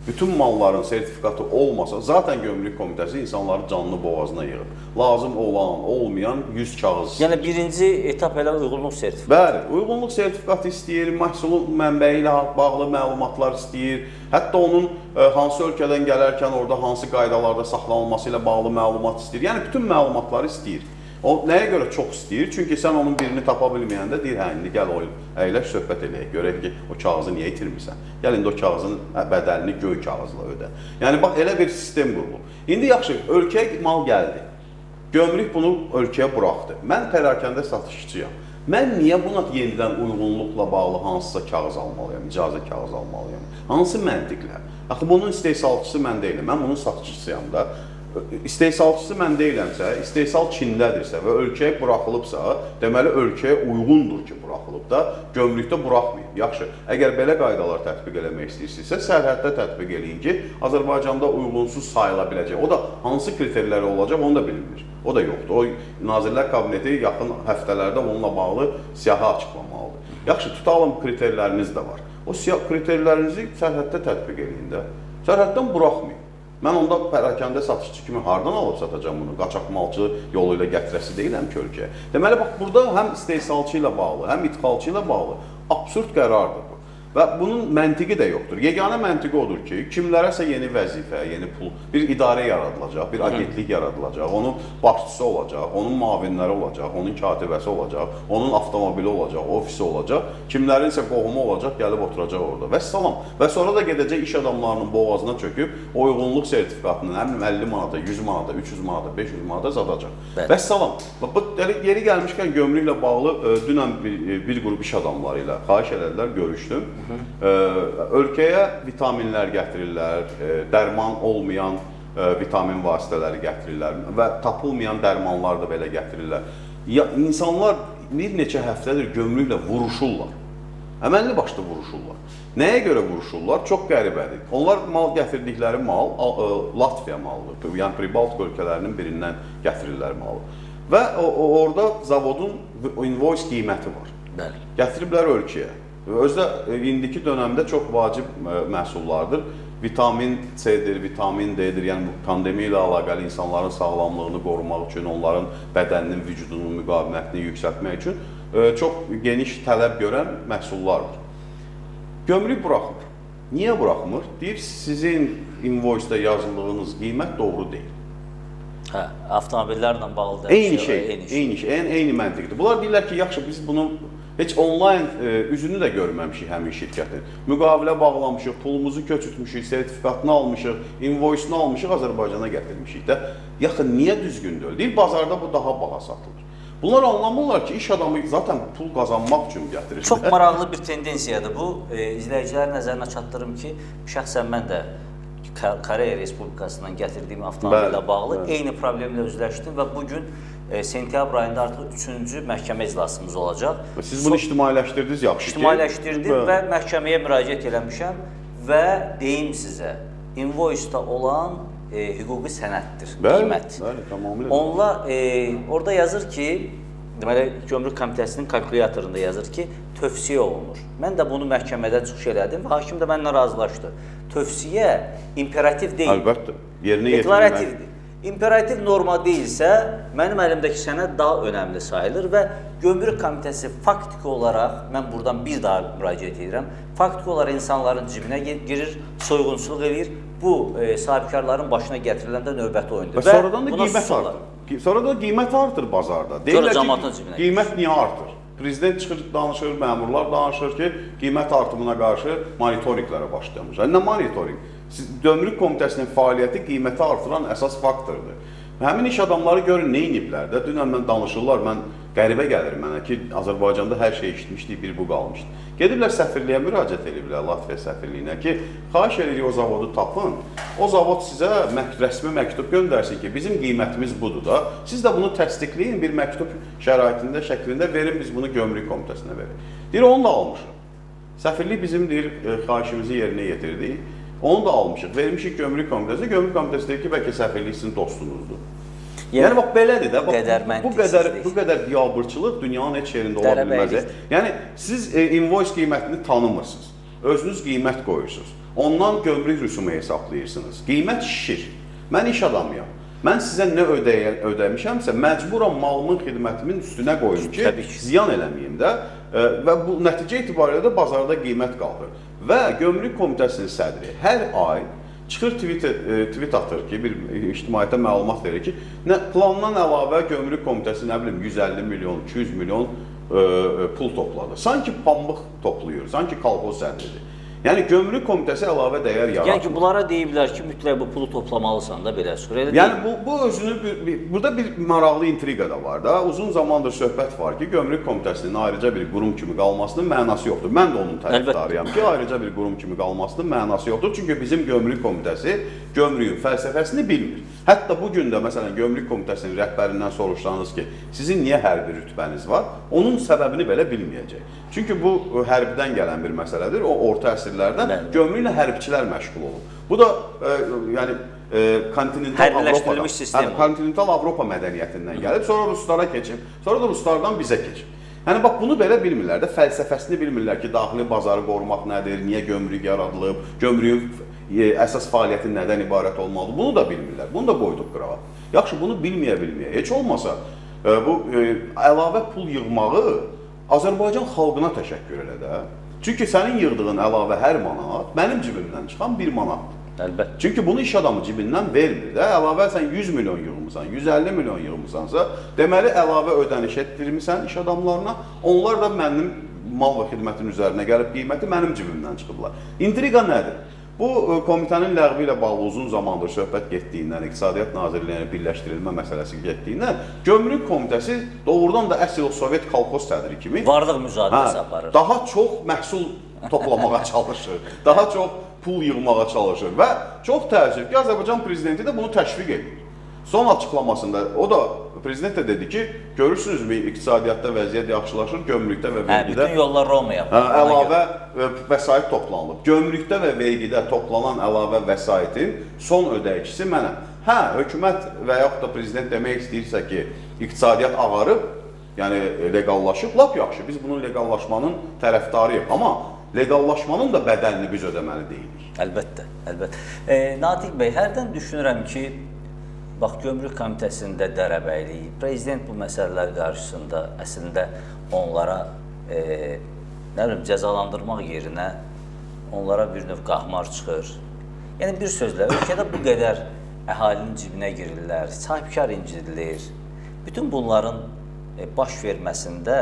bütün malların sertifikatı olmasa, zaten Gömrük Komitəsi insanları canlı boğazına yığır. Lazım olan, olmayan yüz kağız. Yəni birinci etap elə uyğunluq sertifikatı. Bəli, uyğunluq sertifikatı istəyir, məhsulun mənbəyi ilə bağlı məlumatlar istəyir. Hətta onun ə, hansı ölkədən gələrkən orada hansı qaydalarda saxlanılması ilə bağlı məlumat istəyir. Yəni bütün məlumatları istəyir. O nəyə görə çox istəyir? Çünki sən onun birini tapa bilməyəndə deyir, hə, indi gəl oyun, əyləş söhbət eləyək, görək ki, o kağızı niyə itirmirsən? Gəl indi o kağızın bədəlini göy kağızla ödə. Yəni, bax, elə bir sistem qurulur. İndi yaxşı, ölkəyə mal gəldi. Gömrük bunu ölkəyə buraxdı. Mən pərakəndə satışçıyam. Mən niyə buna yenidən uyğunluqla bağlı hansısa kağız almalıyam, icazə kağız almalıyam? Hansı məntiqlə? Axı, bunun istehsalçısı mən deyiləm, mən bunun satışçısıyam da. İstehsalçısı mən deyiləmsə, istehsal Çindədirsə və ölkəyə buraxılıbsa, deməli ölkəyə uyğundur ki, buraxılıb da, gömrükdə buraxmayın. Yaxşı, əgər belə qaydalar tətbiq eləmək istəyirsinizsə, sərhəddə tətbiq eləyin ki, Azərbaycanda uyğunsuz sayıla biləcək. O da hansı kriterləri olacaq, onu da bilinmir. O da yoxdur. O Nazirlər Kabineti yaxın həftələrdə onunla bağlı siyahı açıqlamalıdır. Yaxşı, tutalım kriterləriniz də var. O kriterlərinizi sərhəddə tətbiq eləyin də. Sərhəddən buraxmayın. Mən onda pərakəndə satışçı kimi hardan alıb satacağım bunu? Qaçaqmalçı yolu ilə gətirəsi deyiləm ki, ölkəyə. Deməli, bax, burada həm istehsalçı ilə bağlı, həm idxalçı ilə bağlı absurd qərardır bu. Və bunun məntiqi də yoxdur. Yeganə məntiqi odur ki, kimlərəsə yeni vəzifə, yeni pul, bir idarə yaradılacaq, bir agentlik yaradılacaq, onun başçısı olacaq, onun müavinləri olacaq, onun katibəsi olacaq, onun avtomobili olacaq, ofisi olacaq, kimlərinsə qohumu olacaq, gəlib oturacaq orada. Və salam. Və sonra da gedəcək iş adamlarının boğazına çöküb, o uyğunluq sertifikatını həm əlli manata, yüz manata, üç yüz manata, beş yüz manata zadacaq. Və salam. Bu yeri gəlmişkən gömrüklə bağlı dünən bir, bir qrup iş adamları ilə xahiş elədilər, görüşdüm. Ə, ölkəyə vitaminlər gətirirlər, ə, dərman olmayan ə, vitamin vasitələri gətirirlər və tapılmayan dərmanlar da belə gətirirlər. Ya, insanlar bir neçə həftədir gömrüklə vuruşurlar. Əməlli başda vuruşurlar. Nəyə görə vuruşurlar? Çox qəribədir. Onlar mal gətirdikləri mal ə, ə, Latviya malıdır. Yəni Pribaltika ölkələrinin birindən gətirirlər malı. Və o, o, orada zavodun invoice qiyməti var. Bəli. Gətiriblər ölkəyə. Özdə indiki dönəmdə çox vacib məhsullardır. Vitamin C-dir, vitamin D-dir. Yəni pandemiya ilə əlaqəli insanların sağlamlığını qorumaq üçün, onların bədəninin, vücudunun müqavimətini yüksəltmək üçün çox geniş tələb görən məhsullardır. Gömrük buraxmır. Niyə buraxmır? Deyir, sizin invoice-də yazıldığınız qiymət doğru deyil. Hə, avtomobillərlə bağlı da eyni şey, eyni şey, eyni, şey, eyni məntiqdir. Bunlar deyirlər ki, yaxşı biz bunu heç onlayn e, üzünü də görməmişik həmin şirkətin. Müqavilə bağlamışıq, pulumuzu köçürtmüşük, sertifikatını almışıq, invoice-unu almışıq, Azərbaycana gətirmişik də. Yaxı, niyə düzgün deyil? Deyir, bazarda bu daha baha satılır. Bunlar anlamırlar ki, iş adamı zaten pul qazanmaq üçün gətirir. Çox maraqlı bir tendensiyadır bu. E, izləyicilərin nəzərinə çatdırım ki, şəxsən mən də Koreya Respublikasından gətirdiyim avtomobillə bağlı bəli. Eyni problemlə üzləşdim və bugün e, sentyabr ayında artıq üçüncü məhkəmə iclasımız olacaq. Siz bunu so ictimailəşdirdiniz, yaxşı ki? İctimailəşdirdim bəli. Və məhkəməyə müraciət eləmişəm və deyim sizə, invoice-da olan e, hüquqi sənəddir, bəli, qiymət. Bəli, tamamilə. Onunla, e, orada yazır ki, deməli, Gömrük Komitəsinin kalkulyatorunda yazır ki, tövsiyə olunur. Mən də bunu məhkəmədə çıxış elədim və hakim də mənimlə razılaşdı. Tövsiyə imperativ deyil. Əlbəttə, yerinə deklarativdir. İmperativ norma deyilsə, mənim əlimdəki sənəd daha önəmli sayılır və Gömrük Komitəsi faktiki olaraq, mən buradan bir daha müraciət edirəm, faktiki olaraq insanların cibinə girir, soyğunçuluq edir, bu e, sahibkarların başına gətiriləndə növbəti oyundur. Və sonradan da qiymət artır. Sonra da qiymət artır bazarda. Deyirlər ki, qiymət niyə artır? Prezident çıxır, danışır, məmurlar danışır ki, qiymət artımına qarşı monitorinqlərə başlamış. Nə monitorinq? Gömrük Komitəsinin fəaliyyəti qiyməti artıran əsas faktordur. Həmin iş adamları görün, nə iniblər də? Dünən mən danışırlar, mən qəribə gəlir mənə ki, Azərbaycanda hər şey işitmişdik, bir bu qalmışdı. Gediblər səfirliyə müraciət ediblər, Latviya səfirliyinə ki, xahiş edirik o zavodu tapın. O zavod sizə rəsmi məktub göndərsin ki, bizim qiymətimiz budur da. Siz də bunu təsdiqləyin, bir məktub şəraitində, şəklində verin, biz bunu Gömrük Komitəsinə verin. Deyir, onu da almışıq. Səfirlik bizim deyir, xahişimizi yerinə yetirdik. Onu da almışıq, vermişik Gömrük Komitəsinə. Gömrük Komitəsi deyir ki, bəlkə səfirlik sizin dostunuzdur. Yəni, yəni bax, belədir də, bax, qədər bu, qədər, bu qədər biabırçılıq dünyanın heç yerində ola bilməz. Yəni, siz e, invoice qiymətini tanımırsınız, özünüz qiymət qoyursunuz. ondan gömrük rüsumu hesablayırsınız. Qiymət şişir. Mən iş adamıyam. Mən sizə nə ödəyə, ödəmişəmsə, məcburam malımın, xidmətimin üstünə qoyum ki, ziyan eləməyim də və bu nəticə itibarilə də bazarda qiymət qalır. Və Gömrük Komitəsinin sədri hər ay çıxır tweet, tweet atır ki, bir ictimaiyyətə məlumat verir ki, plandan əlavə Gömrük Komitəsi nə bilim yüz əlli milyon, iki yüz milyon ə, pul topladı. Sanki pambıq toplayır, sanki kolxoz sədridir. Yəni Gömrük Komitəsi əlavə dəyər yaratmır. Yəni ki, bunlara deyiblər ki, mütləq bu pulu toplamalısan da belə sürə. Yəni bu, bu özünü, bir, bir, burada bir maraqlı intriqa da var da. Uzun zamandır söhbət var ki, Gömrük Komitəsinin ayrıca bir qurum kimi qalmasının mənası yoxdur. Mən də onun tərəfdarıyam ki, ayrıca bir qurum kimi qalmasının mənası yoxdur. Çünki bizim Gömrük Komitəsi gömrüyün fəlsəfəsini bilmir. Hətta bu gün də məsələn Gömrük Komitəsinin rəhbərindən soruşsanız ki, sizin niyə hərbi rütbəniz var? Onun səbəbini belə bilməyəcək. Çünki bu hərbdən gələn bir məsələdir. O orta əsrlərdən gömrüklə hərbçilər məşğul olub. Bu da e, yəni e, kontinental Avropadan, hə, kontinental Avropa mədəniyyətindən gəlib, sonra ruslara keçib, sonra da ruslardan bizə keçib. Yəni bax bunu belə bilmirlər də, fəlsəfəsini bilmirlər ki, daxili bazarı qorumaq nədir, niyə gömrük yaradılıb, gömrüyün e, əsas fəaliyyəti nədən ibarət olmalıdır, bunu da bilmirlər. Bunu da qoyduq qırağa. Yaxşı, bunu bilməyə-bilməyə, heç olmasa e, bu e, əlavə pul yığmağı Azərbaycan xalqına təşəkkür elə də. Çünki sənin yığdığın əlavə hər manat mənim cibimdən çıxan bir manatdır. Əlbəttə. Çünki bunu iş adamı cibindən vermir də. Əlavə sən yüz milyon yığmısan, yüz əlli milyon yığmısansa, deməli əlavə ödəniş etdirmisən iş adamlarına. Onlar da mənim mal və xidmətin üzərinə gəlib qiyməti mənim cibimdən çıxıblar. İntriqa nədir? Bu komitənin ləğvi ilə bağlı uzun zamandır söhbət getdiyindən, İqtisadiyyat Nazirliyinin birləşdirilmə məsələsi getdiyindən, Gömrük Komitəsi doğrudan da əsl o Sovet kolxoz sədri kimi varlıq mücadiləsi aparır. Daha çox məhsul toplamağa çalışır, daha çox pul yığmağa çalışır və çox təəssüf ki, Azərbaycan prezidenti də bunu təşviq edir. Son açıqlamasında o da prezident də dedi ki, görürsünüzmü iqtisadiyyatda vəziyyət yaxşılaşır, gömrükdə və vergidə. Hə, bütün yollar Romaya. Əlavə vəsait toplanılıb. Gömrükdə və vergidə toplanan əlavə vəsaitin son ödəyicisi mənəm. Hə, hökumət və yaxud da prezident demək istəyirsə ki, iqtisadiyyat ağarıb, yəni legallaşıb, lap yaxşı, biz bunun legallaşmanın tərəfdarıyıq. Amma legallaşmanın da bədəlini biz ödəməli deyilik. Əlbəttə, əlbəttə. E, Natiq bəy, hərdən düşünürəm ki, bax, Gömrük Komitəsində dərəbəylik, prezident bu məsələlər qarşısında əslində onlara e, nə bilim, cəzalandırmaq yerinə onlara bir növ qahmar çıxır. Yəni bir sözlə, ölkədə bu qədər əhalinin cibinə girirlər, sahibkar incidilir. Bütün bunların e, baş verməsində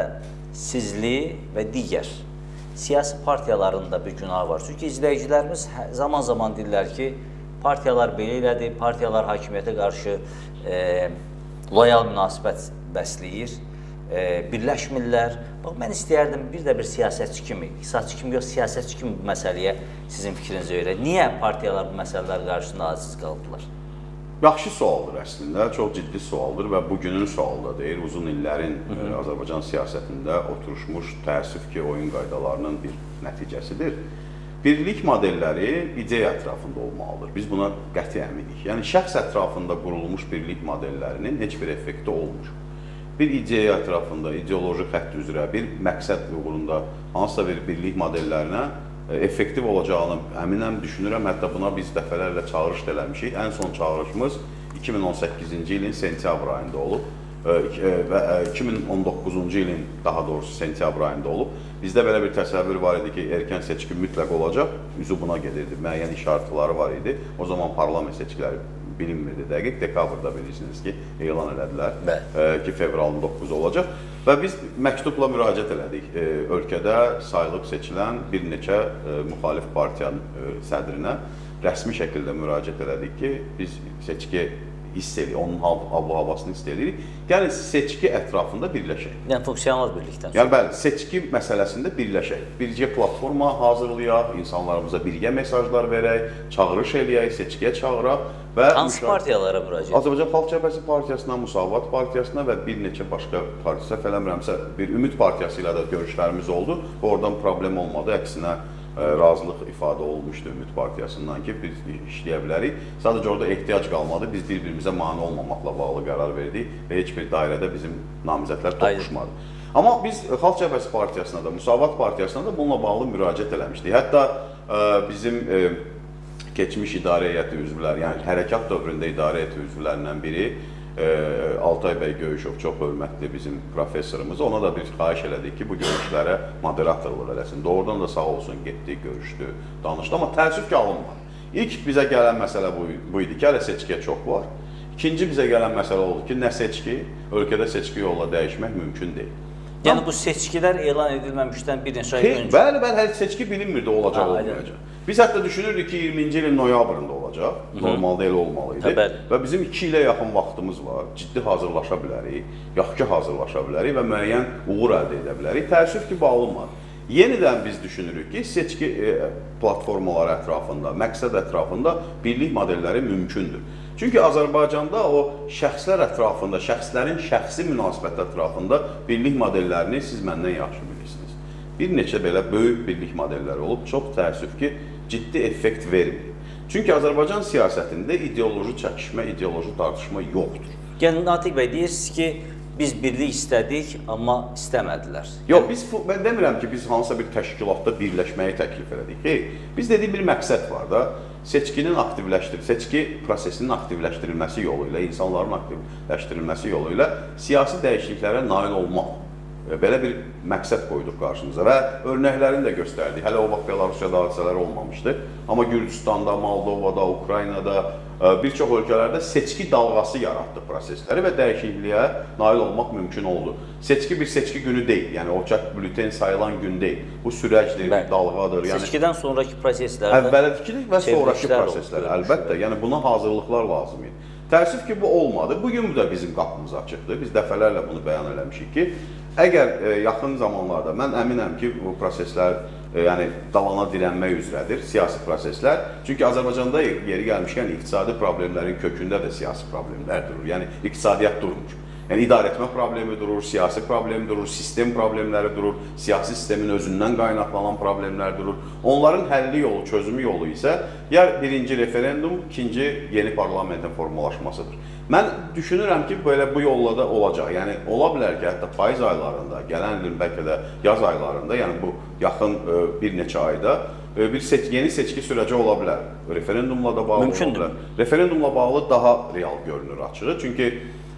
sizli və digər siyasi partiyaların da bir günahı var. Çünki izləyicilərimiz zaman-zaman deyirlər ki, partiyalar belə elədir, partiyalar hakimiyyətə qarşı e, loyal münasibət bəsləyir, e, birləşmirlər. Bax, mən istəyərdim bir də bir siyasətçi kimi, iqtisadçı kimi yox, siyasətçi kimi bu məsələyə sizin fikrinizi öyrək. Niyə partiyalar bu məsələlər qarşısında aciz qaldılar? Yaxşı sualdır əslində, çox ciddi sualdır və bugünün sualı da deyil, uzun illərin Hı -hı. Azərbaycan siyasətində oturuşmuş təəssüf ki, oyun qaydalarının bir nəticəsidir. Birlik modelləri ideya ətrafında olmalıdır. Biz buna qəti əminik. Yəni, şəxs ətrafında qurulmuş birlik modellərinin heç bir effekti olmur. Bir ideya ətrafında, ideoloji xətt üzrə, bir məqsəd uğrunda hansısa bir birlik modellərinə effektiv olacağını əminəm, düşünürəm. Hətta buna biz dəfələrlə çağırış da eləmişik. Ən son çağırışımız iki min on səkkizinci ilin sentyabr ayında olub və iki min on doqquzuncu ilin daha doğrusu sentyabr ayında olub. Bizdə belə bir təsəvvür var idi ki, erkən seçki mütləq olacaq, üzü buna gedirdi, müəyyən işartıları var idi. O zaman parlament seçkiləri bilinmirdi dəqiq, dekabrda bilirsiniz ki, elan elədilər Bə. ki, fevralın doqquzu olacaq. Və biz məktubla müraciət elədik. Ölkədə sayılıb seçilən bir neçə müxalif partiyanın sədrinə rəsmi şəkildə müraciət elədik ki, biz seçki hiss edirik, onun hava-havasını hiss edirik. Yəni, seçki ətrafında birləşək. Yəni, funksional birlikdən sonra. Yəni, bəli, seçki məsələsində birləşək. Bircə platforma hazırlayaq, insanlarımıza birgə mesajlar verək, çağırış eləyək, seçkiyə çağıraq. Hansı partiyalara müraciət? Azərbaycan Xalq Cəbhəsi Partiyasına, Müsavat Partiyasına və bir neçə başqa partiyasına, fələmirəmsə, bir Ümid Partiyası ilə də görüşlərimiz oldu. Oradan problem olmadı, əksinə razılıq ifadə olmuşdu Ümid Partiyasından ki, biz işləyə bilərik. Sadəcə orada ehtiyac qalmadı, biz bir-birimizə mane olmamaqla bağlı qərar verdik və heç bir dairədə bizim namizədlər toqquşmadı. Amma biz Xalq Cəbhəsi Partiyasına da, Müsavat Partiyasına da bununla bağlı müraciət eləmişdik. Hətta ə, bizim ə, keçmiş idarə heyəti üzvləri, yəni hərəkat dövründə idarə heyəti üzvlərindən biri ə, Altay bəy Göyüşov, çox hörmətli bizim professorumuz, ona da bir xahiş elədik ki, bu görüşlərə moderatorluq eləsin. Doğrudan da sağ olsun, getdi, görüşdü, danışdı, amma təəssüf ki, alınmadı. İlk bizə gələn məsələ bu, bu idi ki, hələ seçkiyə çox var. İkinci bizə gələn məsələ oldu ki, nə seçki, ölkədə seçki yolla dəyişmək mümkün deyil. Yəni bu seçkilər elan edilməmişdən bir neçə ay öncə. Bəli, bəli, hər seçki bilinmirdi olacaq, ha, olmayacaq. Biz hətta düşünürdük ki, iyirminci ilin noyabrında olacaq, normalda elə olmalıydı. Bəli. Və bizim iki ilə yaxın vaxtımız var, ciddi hazırlaşa bilərik, yaxşı hazırlaşa bilərik və müəyyən uğur əldə edə bilərik. Təəssüf ki, bu alınmadı. Yenidən biz düşünürük ki, seçki e, platformaları ətrafında, məqsəd ətrafında birlik modelləri mümkündür. Çünki Azərbaycanda o şəxslər ətrafında, şəxslərin şəxsi münasibət ətrafında birlik modellərini siz məndən yaxşı bilirsiniz. Bir neçə belə böyük birlik modelləri olub, çox təəssüf ki, ciddi effekt vermir. Çünki Azərbaycan siyasətində ideoloji çəkişmə, ideoloji tartışma yoxdur. Yəni, Natiq bəy, deyirsiniz ki, biz birlik istədik, amma istəmədilər. Yox, biz, mən demirəm ki, biz hansısa bir təşkilatda birləşməyi təklif elədik. Xeyr, biz dediğim bir məqsəd var da, seçkinin aktivləşdir, seçki prosesinin aktivləşdirilməsi yolu ilə, insanların aktivləşdirilməsi yolu ilə siyasi dəyişikliklərə nail olmaq. Belə bir məqsəd qoyduq qarşımıza və örnəklərini də göstərdik. Hələ o vaxt Belarusiyada hadisələr olmamışdı. Amma Gürcüstanda, Moldovada, Ukraynada, bir çox ölkələrdə seçki dalğası yaratdı prosesləri və dəyişikliyə nail olmaq mümkün oldu. Seçki bir seçki günü deyil, yəni o çək bülten sayılan gün deyil. Bu sürəcdir, bir dalğadır. Yəni, seçkidən sonraki proseslərdə əvvəlki və sonraki proseslər, əlbəttə, yəni buna hazırlıqlar lazım idi. Təəssüf ki, bu olmadı. Bugün bu da bizim qapımız açıqdır. Biz dəfələrlə bunu bəyan eləmişik ki, əgər e, yaxın zamanlarda, mən əminəm ki, bu proseslər e, yəni dalana dirənmək üzrədir, siyasi proseslər. Çünki Azərbaycanda yeri gəlmişkən iqtisadi problemlərin kökündə də siyasi problemlər durur. Yəni iqtisadiyyat durmur. Yəni idarəetmə problemi durur, siyasi problem durur, sistem problemləri durur, siyasi sistemin özündən qaynaqlanan problemlər durur. Onların həlli yolu, çözümü yolu isə ya birinci referendum, ikinci yeni parlamentin formalaşmasıdır. Mən düşünürəm ki, belə bu yolla da olacaq. Yəni ola bilər ki, hətta payız aylarında, gələn ilin bəlkə də yaz aylarında, yəni bu yaxın bir neçə ayda bir seç yeni seçki sürəci ola bilər. Referendumla da bağlı mümkündür. ola bilər. Referendumla bağlı daha real görünür açığı. Çünki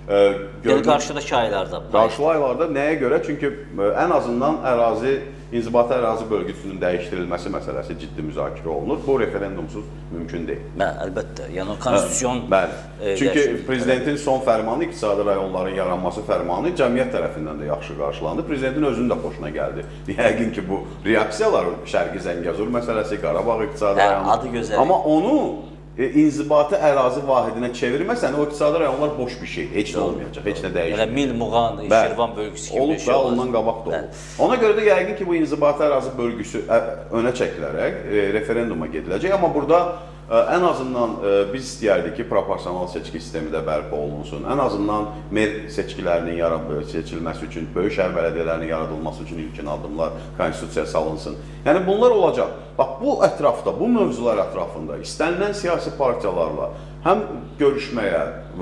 Yəni qarşıdakı aylarda. Qarşılı aylarda nəyə görə? Çünki ən azından ərazi, inzibati ərazi bölgüsünün dəyişdirilməsi məsələsi ciddi müzakirə olunur. Bu referendumsuz mümkün deyil. Bəli, əlbəttə. Yəni o konstitusyon Bəli. Çünki prezidentin son fərmanı, iqtisadi rayonların yaranması fərmanı cəmiyyət tərəfindən də yaxşı qarşılandı. Prezidentin özünün də xoşuna gəldi. Yəqin ki, bu reaksiyalar Şərqi Zəngəzur məsələsi, Qarabağ iqtisadi rayonu. Adı gözəl. Amma onu E, inzibati ərazi vahidinə çevirməsən, o iqtisadi rayonlar boş bir şey, heç nə olmayacaq, heç nə dəyişməyəcək. Yəni Mil, Muğan, Şirvan bölgüsü kimi bir şey olub. Ondan qabaq da olub. Ona görə də yəqin ki, bu inzibati ərazi bölgüsü önə çəkilərək e, referenduma gediləcək. Amma burada e, ən azından e, biz istəyərdik ki, proporsional seçki sistemi də bərpa olunsun. Ən azından mer seçkilərinin seçilməsi üçün, böyük şəhər bələdiyyələrinin yaradılması üçün ilkin addımlar konstitusiyaya salınsın. Yəni bunlar olacaq. Bax, bu ətrafda, bu mövzular ətrafında istənilən siyasi partiyalarla həm görüşməyə,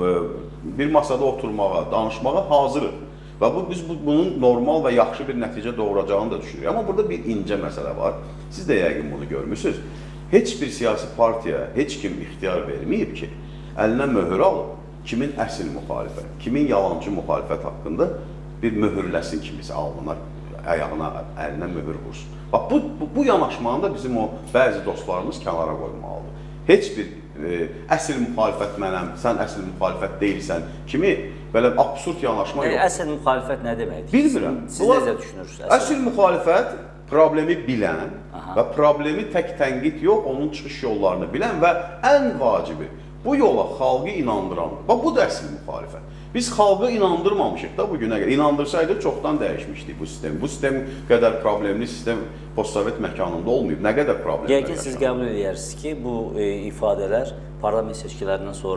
bir masada oturmağa, danışmağa hazırıq. Və bu, biz bunun normal və yaxşı bir nəticə doğuracağını da düşünürük. Amma burada bir incə məsələ var. Siz də yəqin bunu görmüsünüz. Heç bir siyasi partiya heç kim ixtiyar verməyib ki, əlinə möhür alıb, kimin əsl müxalifət, kimin yalancı müxalifət haqqında bir möhürləsin kimisə alına, ayağına, əlinə möhür vursun. Bax, bu, bu, bu yanaşmanı da bizim o bəzi dostlarımız kənara qoymalıdır. Heç bir e, əsl müxalifət mənəm, sən əsl müxalifət deyilsən kimi belə absurd yanaşma yox. Əsl müxalifət nə deməkdir? Bilmirəm. Siz necə düşünürsünüz? Əsl müxalifət problemi bilən Aha. və problemi tək tənqid yox, onun çıxış yollarını bilən və ən vacibi bu yola xalqı inandıran. Bax, bu da əsl müxalifət. Biz xalqı inandırmamışıq da bugünə qədər. İnandırsaydı çoxdan dəyişmişdik bu sistemi. Bu sistem qədər problemli sistem postsovet məkanında olmayıb. Nə qədər problemlər yaşanır? Yəqin siz qəbul edirsiniz ki, bu e, ifadələr parlament seçkilərindən sonra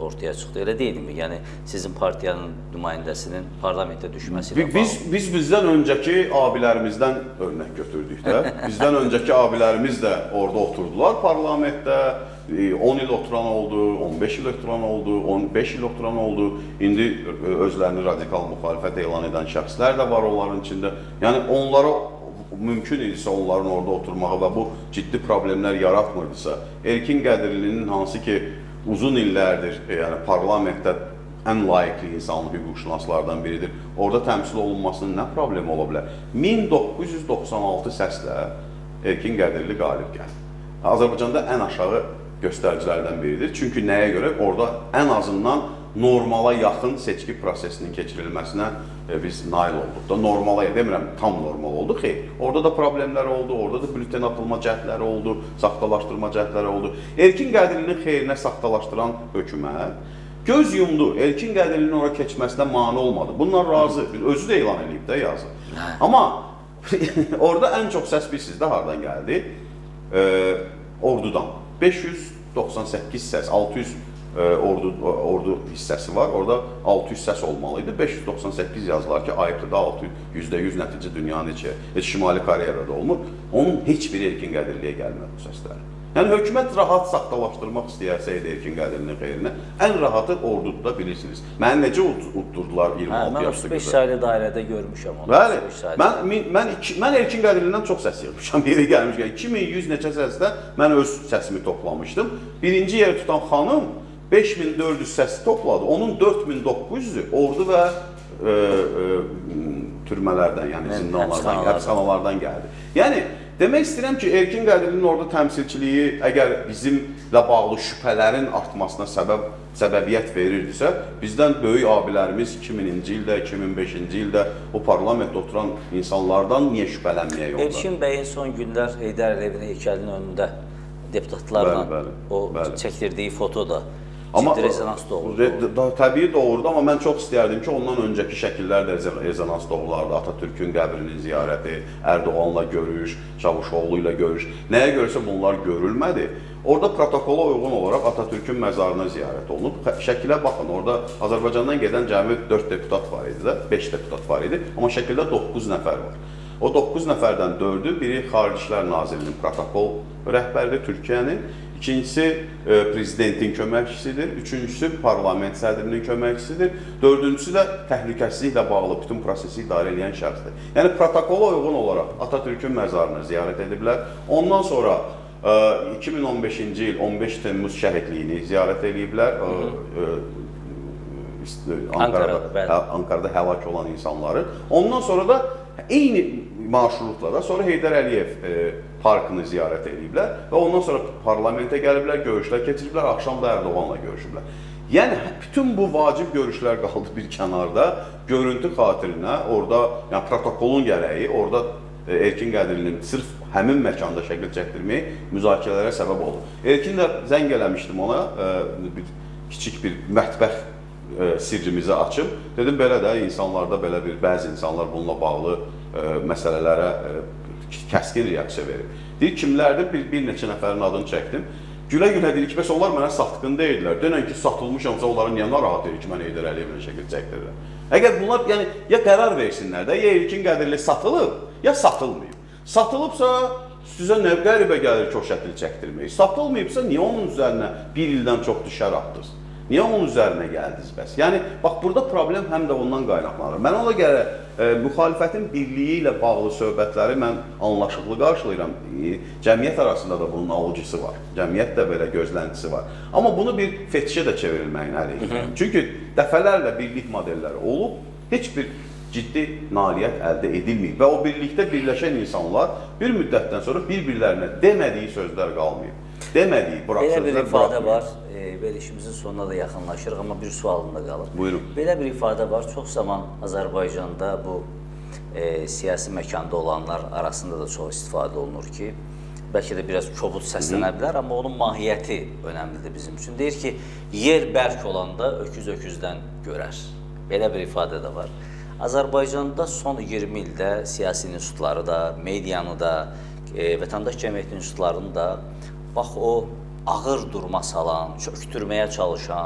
ortaya çıxdı. Elə deyilmi? Yəni sizin partiyanın nümayəndəsinin parlamentə düşməsi ilə bağlı. Biz biz bizdən öncəki abilərimizdən örnək götürdük də. Bizdən öncəki abilərimiz də orada oturdular parlamentdə. on il oturan oldu, on beş il oturan oldu, on beş il oturan oldu. İndi özlərini radikal müxalifət elan edən şəxslər də var onların içində. Yəni onlara mümkün idisə onların orada oturmağı və bu ciddi problemlər yaratmırdısa, Erkin Qədirlinin hansı ki uzun illərdir yəni parlamentdə ən layiqli insanlı hüquqşünaslardan biridir, orada təmsil olunmasının nə problemi ola bilər? min doqquz yüz doxsan altı səslə Erkin Qədirli qalib gəlir. Azərbaycanda ən aşağı göstəricilərdən biridir. Çünki nəyə görə? Orada ən azından normala yaxın seçki prosesinin keçirilməsinə e, biz nail olduq da. Normala, demirəm, tam normal oldu. Xeyr, orada da problemlər oldu, orada da bülten atılma cəhdləri oldu, saxtalaşdırma cəhdləri oldu. Erkin Qədirlinin xeyrinə saxtalaşdıran hökumət göz yumdu. Erkin Qədirlinin ora keçməsinə mane olmadı. Bunlar razı, özü də elan edib də yazı. Amma orada ən çox səs bilirsiniz də hardan gəldi? E, ordudan. beş yüz doxsan səkkiz səs, altı yüz e, ordu, ordu hissəsi var. Orada altı yüz səs olmalıydı. beş yüz doxsan səkkiz yazılar ki, ayıbdır da altı yüz, yüzdə yüz nəticə dünyanın içi. Heç Şimali Koreyada da olmur. Onun heç bir Erkin Qədirliyə gəlmədi bu səslər. Yəni hökumət rahat saxtalaşdırmaq istəyərsəydi Erkin Qədirlinin xeyrinə, ən rahatı orduda bilirsiniz. Mənə necə utdurdular iyirmi altı hə, yaşlı mən otuz beş saylı dairədə görmüşəm onu. Bəli, mən, mən, iki, mən Erkin Qədirlindən çox səs yığmışam, yeri gəlmişkən. iki min yüz neçə səsdə mən öz səsimi toplamışdım. Birinci yeri tutan xanım beş min dörd yüz səsi topladı. Onun dörd min doqquz yüzü ordu və e, e, türmələrdən, yəni zindanlardan, həbsxanalardan gəldi. Yəni, demək istəyirəm ki, Erkin Qədirlinin orada təmsilçiliyi əgər bizimlə bağlı şübhələrin artmasına səbəb, səbəbiyyət verirdisə, bizdən böyük abilərimiz iki mininci ildə, iki min beşinci ildə o parlamentdə oturan insanlardan niyə şübhələnməyək onda? Erkin bəyin son günlər Heydər Əliyevin heykəlinin önündə deputatlarla bəli, bəli, o bəli. çəkdirdiyi foto da Amma ciddi rezonans doğurdu. Re, da, təbii doğurdu, amma mən çox istəyərdim ki, ondan öncəki şəkillər də rezonans doğurlardı. Atatürkün qəbrinin ziyarəti, Ərdoğanla görüş, Çavuşoğlu ilə görüş. Nəyə görsə bunlar görülmədi. Orada protokola uyğun olaraq Atatürkün məzarına ziyarət olunub. Şəkilə baxın, orada Azərbaycandan gedən cəmi dörd deputat var idi də, beş deputat var idi, amma şəkildə doqquz nəfər var. O doqquz nəfərdən dördü, biri Xarici İşlər Nazirinin protokol rəhbəridir Türkiyənin, İkincisi e, prezidentin köməkçisidir, üçüncüsü parlament sədrinin köməkçisidir, dördüncüsü də təhlükəsizliklə bağlı bütün prosesi idarə edən şəxsdir. Yəni protokola uyğun olaraq Atatürkün məzarını ziyarət ediblər. Ondan sonra e, iki min on beşinci il on beş Temmuz şəhidliyini ziyarət ediblər. E, e, Ankarada, Ankarada, Ankarada həlak olan insanları. Ondan sonra da eyni marşrutla da sonra Heydər Əliyev e, parkını ziyarət ediblər və ondan sonra parlamentə gəliblər, görüşlər keçiriblər, axşam da Ərdoğanla görüşüblər. Yəni, bütün bu vacib görüşlər qaldı bir kənarda, görüntü xatirinə, orada, yəni protokolun gərəyi, orada e, Erkin Qədirlinin sırf həmin məkanda şəkil çəkdirməyi müzakirələrə səbəb oldu. Erkin də zəng eləmişdim ona, e, bir, kiçik bir mətbəx e, sirrimizi açıb. Dedim, belə də insanlarda belə bir, bəzi insanlar bununla bağlı e, məsələlərə e, kəskin reaksiya verir. Deyir, kimlərdir? Bir, bir neçə nəfərin adını çəkdim. Gülə-gülə deyir ki, bəs onlar mənə satqın deyirlər. Dönən ki, satılmışamsa onların niyə narahat edir ki, mən Heydər Əliyevlə şəkil çəkdirirəm. Əgər bunlar, yəni, ya qərar versinlər də, ya Erkin Qədirli satılıb, ya satılmayıb. Satılıbsa, sizə nə qəribə gəlir ki, o şəkil çəkdirmək. Satılmayıbsa, niyə onun üzərinə bir ildən çox düşər atdınız? Niyə onun üzərinə gəldiniz bəs? Yəni, bax, burada problem həm də ondan qaynaqlanır. Mən ona görə e, müxalifətin birliyi ilə bağlı söhbətləri mən anlaşıqlı qarşılayıram. E, cəmiyyət arasında da bunun alıcısı var. Cəmiyyət də belə gözləntisi var. Amma bunu bir fetişə də çevrilməyin əleyhinə. Çünki dəfələrlə birlik modelləri olub, heç bir ciddi nailiyyət əldə edilməyib və o birlikdə birləşən insanlar bir müddətdən sonra bir-birlərinə demədiyi sözlər qalmayıb. Demədiyi, bırax belə sözlər bir ifadə bırakmayıb. var, e, verilişimizin sonuna da yaxınlaşırıq, amma bir sualım da qalır. Buyurun. Belə bir ifadə var, çox zaman Azərbaycanda bu e, siyasi məkanda olanlar arasında da çox istifadə olunur ki, bəlkə də biraz kobud səslənə bilər, amma onun mahiyyəti önəmlidir bizim üçün. Deyir ki, yer bərk olanda öküz öküzdən görər. Belə bir ifadə də var. Azərbaycanda son iyirmi ildə siyasi institutları da, medianı da, e, vətəndaş cəmiyyəti institutlarını da bax o ağır durma salan, çöktürməyə çalışan,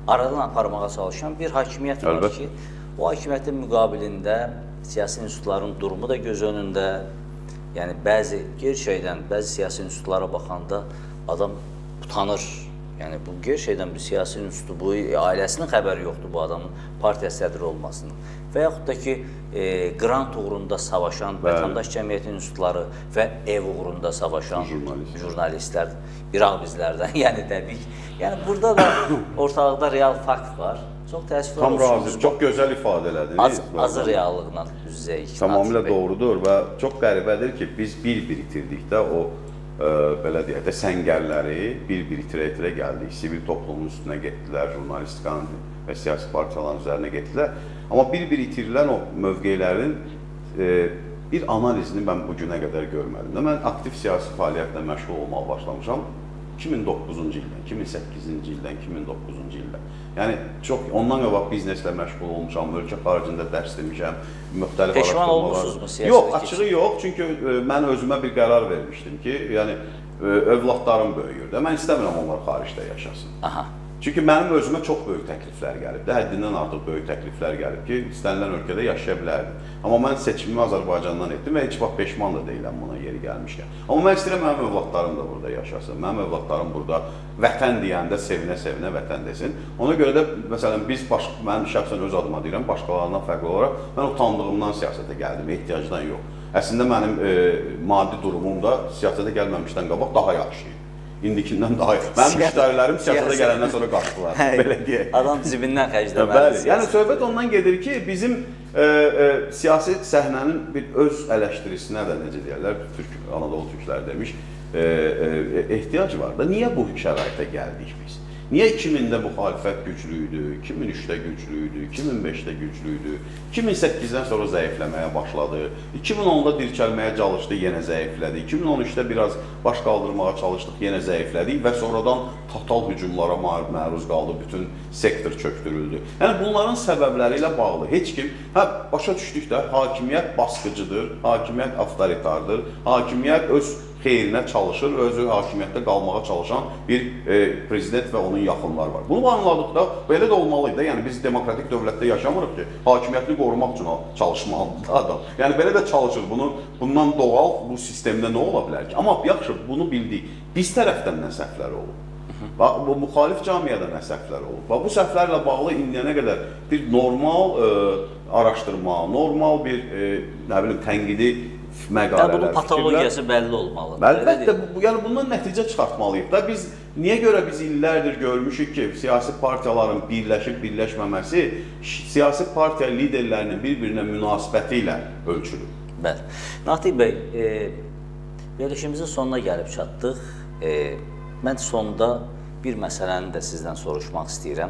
aradan aparmağa çalışan bir hakimiyyət var Əlbəttə. ki, o hakimiyyətin müqabilində siyasi institutların durumu da göz önündə. Yəni, bəzi gerçəkdən, bəzi siyasi institutlara baxanda adam utanır. Yəni, bu gerçəkdən bir siyasi institutu, bu ailəsinin xəbəri yoxdur bu adamın partiya sədri olmasının. Və yaxud da ki, e, qrant uğrunda savaşan Bəli. vətəndaş cəmiyyəti institutları və ev uğrunda savaşan Jurnalist. jurnalistlər, bir ağ bizlərdən, yəni təbii ki. Yəni, burada da ortalıqda real fakt var. Çox təəssüflər Tam razı, olsunuz. çox gözəl ifadə elədiniz. Az, azı reallıqla üz-üzəyik. Tamamilə doğrudur və çox qəribədir ki, biz bir-bir itirdikdə o e, belə deyək də səngərləri bir-bir itirə-itirə gəldik. Sivil toplumun üstünə getdilər, jurnalistikanın və siyasi partiyaların üzərinə getdilər. Amma bir-bir itirilən o mövqelərin e, bir analizini mən bu günə qədər görmədim. Mən aktiv siyasi fəaliyyətlə məşğul olmağa başlamışam iki min doqquzuncu ildən, iki min səkkizinci ildən, iki min doqquzuncu ildən. Yəni, çox, ondan qabaq bizneslə məşğul olmuşam, ölkə xaricində dərs demişəm, müxtəlif Peşman araşdırmalar. olmuşsunuz mu siyasətə? Yox, açığı yox, çünki e, mən özümə bir qərar vermişdim ki, yəni, e, övladlarım böyüyür də, mən istəmirəm onlar xaricdə yaşasın. Aha. Çünki mənim özümə çox böyük təkliflər gəlib də, həddindən artıq böyük təkliflər gəlib ki, istənilən ölkədə yaşaya bilərdim. Amma mən seçimimi Azərbaycandan etdim və heç vaxt peşman da deyiləm buna yeri gəlmişkən. Amma mən istəyirəm mənim övladlarım da burada yaşasın, mənim övladlarım burada vətən deyəndə sevinə-sevinə vətən desin. Ona görə də, məsələn, biz, baş, mən şəxsən öz adıma deyirəm, başqalarından fərqli olaraq, mən utandığımdan siyasətə gəldim, ehtiyacdan yox. Əslində mənim e, maddi durumum da siyasətə gəlməmişdən qabaq daha yaxşı idi. İndikindən daha yaxşı. Mənim müştərilərim siyasətə gələndən sonra qaçdılar, belə deyək. Adam cibindən xərcləməli. Bəli, yəni söhbət ondan gedir ki, bizim e, e, siyasi səhnənin bir öz eleştirisinə də, necə deyərlər, Türk, Anadolu türkləri demiş, e, e, ehtiyac var da. Niyə bu şəraitə gəldik biz? Niyə iki mində müxalifət güclü idi, iki min üçdə güclü idi, iki min beşdə güclü idi, iki min səkkizdən sonra zəifləməyə başladı, iki min onda dirçəlməyə çalışdı, yenə zəiflədi, iki min on üçdə biraz baş qaldırmağa çalışdıq, yenə zəiflədik və sonradan total hücumlara məruz qaldı, bütün sektor çöktürüldü. Yəni bunların səbəbləri ilə bağlı heç kim, hə, başa düşdükdə hakimiyyət basqıcıdır, hakimiyyət avtoritardır, hakimiyyət öz xeyrinə çalışır, özü hakimiyyətdə qalmağa çalışan bir e, prezident və onun yaxınları var. Bunu anladıqda belə də olmalıydı. Yəni biz demokratik dövlətdə yaşamırıq ki, hakimiyyətini qorumaq üçün çalışmalıdır adam. Yəni belə də çalışır. Bunu bundan doğal bu sistemdə nə ola bilər ki? Amma yaxşı, bunu bildik. Biz tərəfdən nə səhvlər olub? Bax, bu müxalif camiyyədə nə səhvlər olub? Bax, bu səhvlərlə bağlı indiyənə qədər bir normal e, araşdırma, normal bir e, nə bilim tənqidi məqalələr, bunun patologiyası fikirlər bəlli olmalıdır. Əlbəttə, bu, yəni bundan nəticə çıxartmalıyıq da. Biz niyə görə biz illərdir görmüşük ki, siyasi partiyaların birləşib birləşməməsi siyasi partiya liderlərinin bir-birinə münasibəti ilə ölçülür. Bəli. Natiq bəy, e, verilişimizin sonuna gəlib çatdıq. E, mən sonda bir məsələni də sizdən soruşmaq istəyirəm.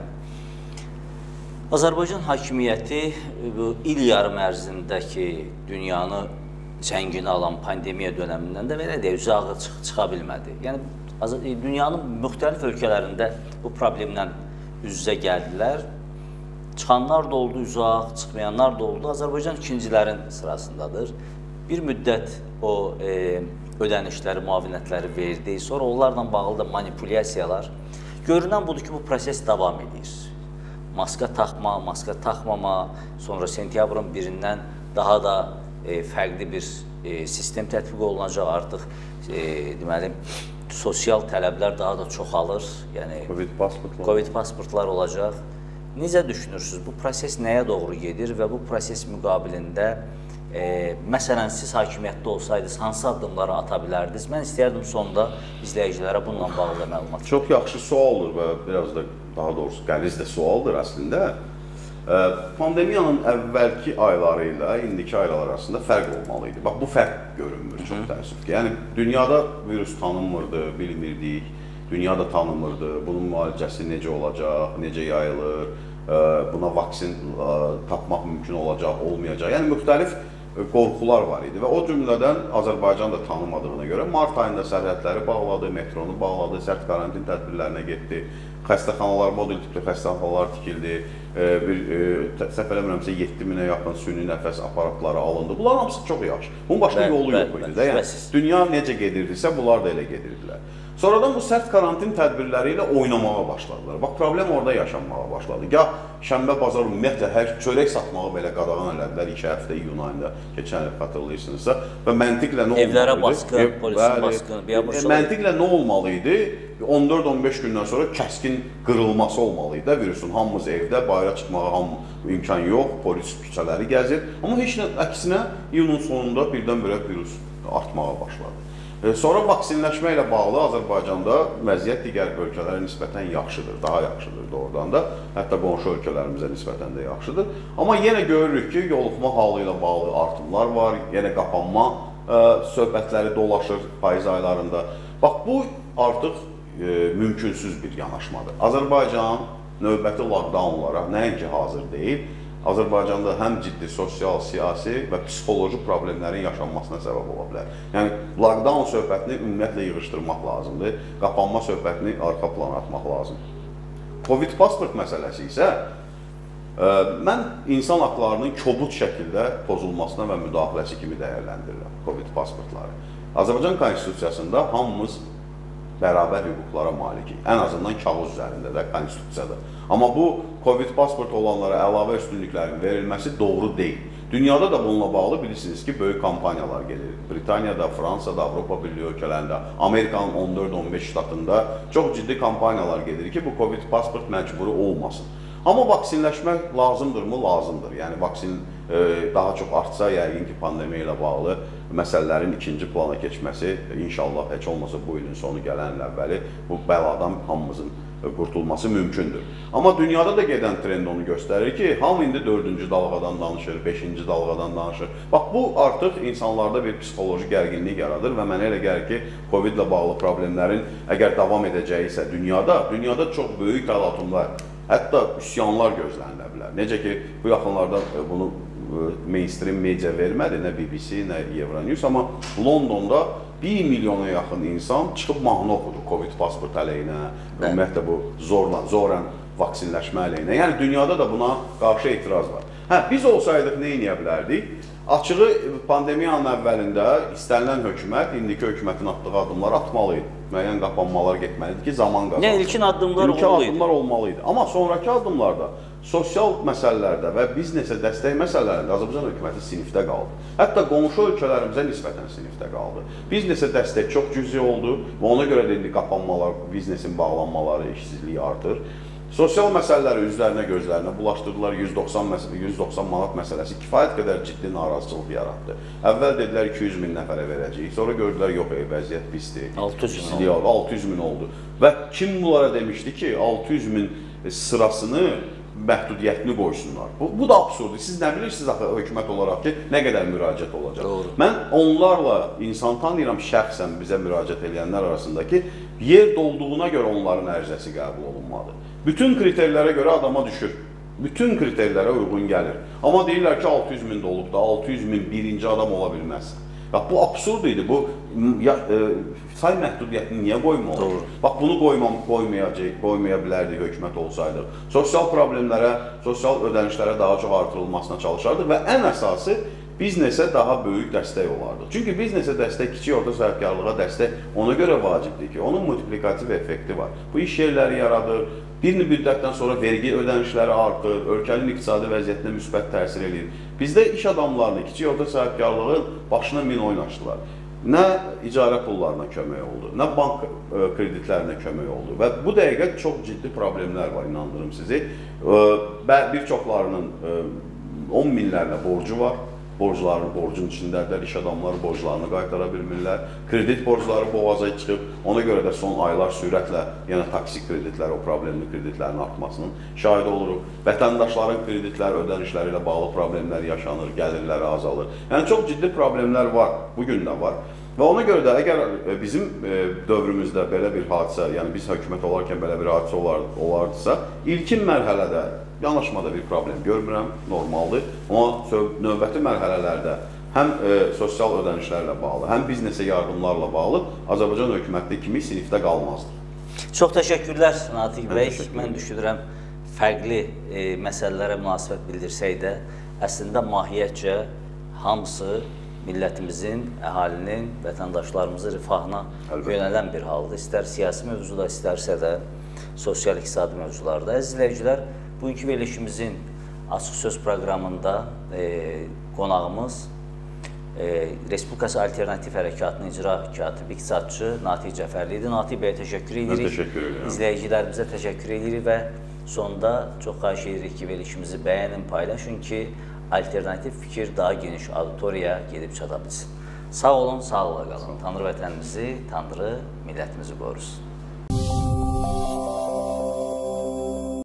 Azərbaycan hakimiyyəti bu il yarım ərzindəki dünyanı çəngini alan pandemiya dönəmindən də belə deyə uzağa çıx çıxa bilmədi. Yəni dünyanın müxtəlif ölkələrində bu problemlə üz-üzə gəldilər. Çıxanlar da oldu uzaq, çıxmayanlar da oldu. Azərbaycan ikincilərin sırasındadır. Bir müddət o e, ödənişləri, müavinətləri verdi. Sonra onlarla bağlı da manipulyasiyalar. Görünən budur ki, bu proses davam edir. Maska taxma, maska taxmama, sonra sentyabrın birindən daha da E, fərqli bir e, sistem tətbiq olunacaq artıq, e, deməli, sosial tələblər daha da çoxalır, yəni Covid pasportlar. Covid pasportlar olacaq. Necə düşünürsünüz, bu proses nəyə doğru gedir və bu proses müqabilində, e, məsələn, siz hakimiyyətdə olsaydınız, hansı addımları ata bilərdiniz? Mən istəyərdim sonda izləyicilərə bununla bağlı məlumat. Çox yaxşı sualdır və biraz da, daha doğrusu qəliz də sualdır əslində. Pandemiyanın əvvəlki ayları ilə indiki aylar arasında fərq olmalıydı. Bax, bu fərq görünmür, çox təəssüf ki. Yəni, dünyada virus tanınmırdı, bilmirdik, dünyada tanınmırdı, bunun müalicəsi necə olacaq, necə yayılır, buna vaksin tapmaq mümkün olacaq, olmayacaq. Yəni, müxtəlif qorxular var idi və o cümlədən Azərbaycan da tanımadığına görə mart ayında sərhədləri bağladı, metronu bağladı, sərt karantin tədbirlərinə getdi, xəstəxanalar, modul tipli xəstəxanalar tikildi, bir səhv eləmirəmsə yeddi minə yaxın süni nəfəs aparatları alındı. Bunların hamısı çox yaxşı. Bunun başqa yolu yox idi də. Yəni, dünya necə gedirdisə, bunlar da elə gedirdilər. Sonradan bu sərt karantin tədbirləri ilə oynamağa başladılar. Bax, problem orada yaşanmağa başladı. Gah şənbə, bazar ümumiyyətlə hər çörək satmağı belə qadağan elədilər iki həftə iyun ayında, keçən il xatırlayırsınızsa. Və məntiqlə nə olmalı idi? Evlərə baskın, polisin baskını. Məntiqlə nə olmalı idi? on dörd on beş gündən sonra kəskin qırılması olmalı idi virusun. Hamımız evdə, bayıra çıxmağa hamı imkan yox, polis küçələri gəzir. Amma heç nə, əksinə iyunun sonunda birdən-birə virus artmağa başladı. Sonra vaksinləşmə ilə bağlı Azərbaycanda vəziyyət digər ölkələrə nisbətən yaxşıdır, daha yaxşıdır doğrudan da. Hətta qonşu ölkələrimizə nisbətən də yaxşıdır. Amma yenə görürük ki, yoluxma halı ilə bağlı artımlar var, yenə qapanma ə, söhbətləri dolaşır payız aylarında. Bax, bu artıq ə, mümkünsüz bir yanaşmadır. Azərbaycan növbəti lockdownlara nəinki hazır deyil, Azərbaycanda həm ciddi sosial, siyasi və psixoloji problemlərin yaşanmasına səbəb ola bilər. Yəni, lockdown söhbətini ümumiyyətlə yığışdırmaq lazımdır, qapanma söhbətini arxa plana atmaq lazımdır. Covid pasport məsələsi isə ə, mən insan haqlarının kobud şəkildə pozulmasına və müdaxiləsi kimi dəyərləndirirəm Covid pasportları. Azərbaycan Konstitusiyasında hamımız bərabər hüquqlara malikik. Ən azından kağız üzərində də, konstitusiyada. Amma bu, Covid pasport olanlara əlavə üstünlüklərin verilməsi doğru deyil. Dünyada da bununla bağlı bilirsiniz ki, böyük kampaniyalar gelir. Britaniyada, Fransada, Avropa Birliyi ölkələrində, Amerikanın on dörd on beş ştatında çox ciddi kampaniyalar gedir ki, bu Covid pasport məcburi olmasın. Amma vaksinləşmək lazımdırmı? Lazımdır. Yəni, vaksin e, daha çox artsa, yəqin ki, pandemiya ilə bağlı məsələlərin ikinci plana keçməsi, inşallah heç olmasa bu ilin sonu gələn əvvəli bu bəladan hamımızın qurtulması mümkündür. Amma dünyada da gedən trend onu göstərir ki, hamı indi dördüncü dalğadan danışır, beşinci dalğadan danışır. Bax, bu artıq insanlarda bir psixoloji gərginlik yaradır və mənə elə gəlir ki, Covid ilə bağlı problemlərin əgər davam edəcəyi isə dünyada, dünyada çox böyük təlatümlər, hətta üsyanlar gözlənilə bilər. Necə ki, bu yaxınlarda bunu mainstream media vermədi, nə B B C, nə Euronews, amma Londonda bir milyona yaxın insan çıxıb mahnı oxudu Covid pasport əleyhinə, ümumiyyətlə bu zorla, zorən vaksinləşmə əleyhinə. Yəni, dünyada da buna qarşı etiraz var. Hə, biz olsaydıq nə edə bilərdik? Açığı, pandemiyanın əvvəlində istənilən hökumət, indiki hökumətin atdığı adımlar atmalı idi. Müəyyən qapanmalar getməlidir ki, zaman qazansın. Yəni, ilkin addımlar ilkin olmalı idi. addımlar olmalı idi. Amma sonraki addımlarda sosial məsələlərdə və biznesə dəstək məsələlərində Azərbaycan hökuməti sinifdə qaldı. Hətta qonşu ölkələrimizə nisbətən sinifdə qaldı. Biznesə dəstək çox cüzi oldu və ona görə də indi qapanmalar, biznesin bağlanmaları, işsizliyi artır. Sosial məsələləri üzlərinə, gözlərinə bulaşdırdılar. yüz doxsan manat məsələsi kifayət qədər ciddi narazıçılıq yaratdı. Əvvəl dedilər iki yüz min nəfərə verəcəyik. Sonra gördülər, yox, ey, vəziyyət pisdir. altı yüz min oldu. altı yüz min oldu. Və kim bunlara demişdi ki, altı yüz min sırasını məhdudiyyətini qoysunlar. Bu, bu da absurdur. Siz nə bilirsiniz axı hökumət olaraq ki, nə qədər müraciət olacaq? Doğru. Mən onlarla insan tanıyıram, şəxsən bizə müraciət edənlər arasındakı yer dolduğuna görə onların ərizəsi qəbul olunmadı. Bütün kriterlərə görə adama düşür. Bütün kriterlərə uyğun gəlir. Amma deyirlər ki, altı yüz min dolub da, altı yüz min birinci adam ola bilməz. Bax, bu absurd idi. Bu ya, e, say məhdudiyyətini niyə qoymalı? Doğru. Bax, bunu qoymam, qoymayacaq, qoymaya bilərdik hökumət olsaydı. Sosial problemlərə, sosial ödənişlərə daha çox artırılmasına çalışardı və ən əsası biznesə daha böyük dəstək olardı. Çünki biznesə dəstək, kiçik orta sahibkarlığa dəstək ona görə vacibdir ki, onun multiplikativ effekti var. Bu iş yerləri yaradır, bir müddətdən sonra vergi ödənişləri artır, ölkənin iqtisadi vəziyyətinə müsbət təsir edir. Bizdə iş adamlarını, kiçik orta sahibkarlığın başına min oynaşdılar. Nə icarə pullarına kömək oldu, nə bank e, kreditlərinə kömək oldu və bu dəqiqə çox ciddi problemlər var, inandırım sizi. E, bir çoxlarının e, on minlərlə borcu var. Borclarını, borcun içindədirlər, iş adamları borclarını qaytara bilmirlər. Kredit borcları boğaza çıxıb, ona görə də son aylar sürətlə yəni taksik kreditlər, o problemli kreditlərin artmasının şahidi oluruq. Vətəndaşların kreditlər, ödənişləri ilə bağlı problemlər yaşanır, gəlirləri azalır. Yəni çox ciddi problemlər var, bugün də var. Və ona görə də əgər bizim dövrümüzdə belə bir hadisə, yəni biz hökumət olarkən belə bir hadisə olardısa, ilkin mərhələdə yanaşmada bir problem görmürəm, normaldır. Amma növbəti mərhələlərdə həm e, sosial ödənişlərlə bağlı, həm biznesə yardımlarla bağlı Azərbaycan hökuməti kimi sinifdə qalmazdır. Çox təşəkkürlər Natiq bəy. Mən düşünürəm, fərqli e, məsələlərə münasibət bildirsək də, əslində mahiyyətcə hamısı millətimizin, əhalinin, vətəndaşlarımızın rifahına Əlbəttə. yönələn bir haldır. İstər siyasi mövzuda, istərsə də sosial-iqtisadi mövzularda. Əziz izləyicilər, bugünkü verilişimizin Açıq Söz proqramında e, qonağımız e, Respublikası Alternativ Hərəkatının icra katibi, iqtisadçı Natiq Cəfərli idi. Natiq bəyə təşəkkür edirik. Mən təşəkkür edirəm. İzləyicilərimizə təşəkkür edirik və sonda çox xahiş edirik ki, verilişimizi bəyənin, paylaşın ki, alternativ fikir daha geniş auditoriyaya gedib çata bilsin. Sağ olun, sağlıqla qalın. Tanrı vətənimizi, Tanrı millətimizi qorusun.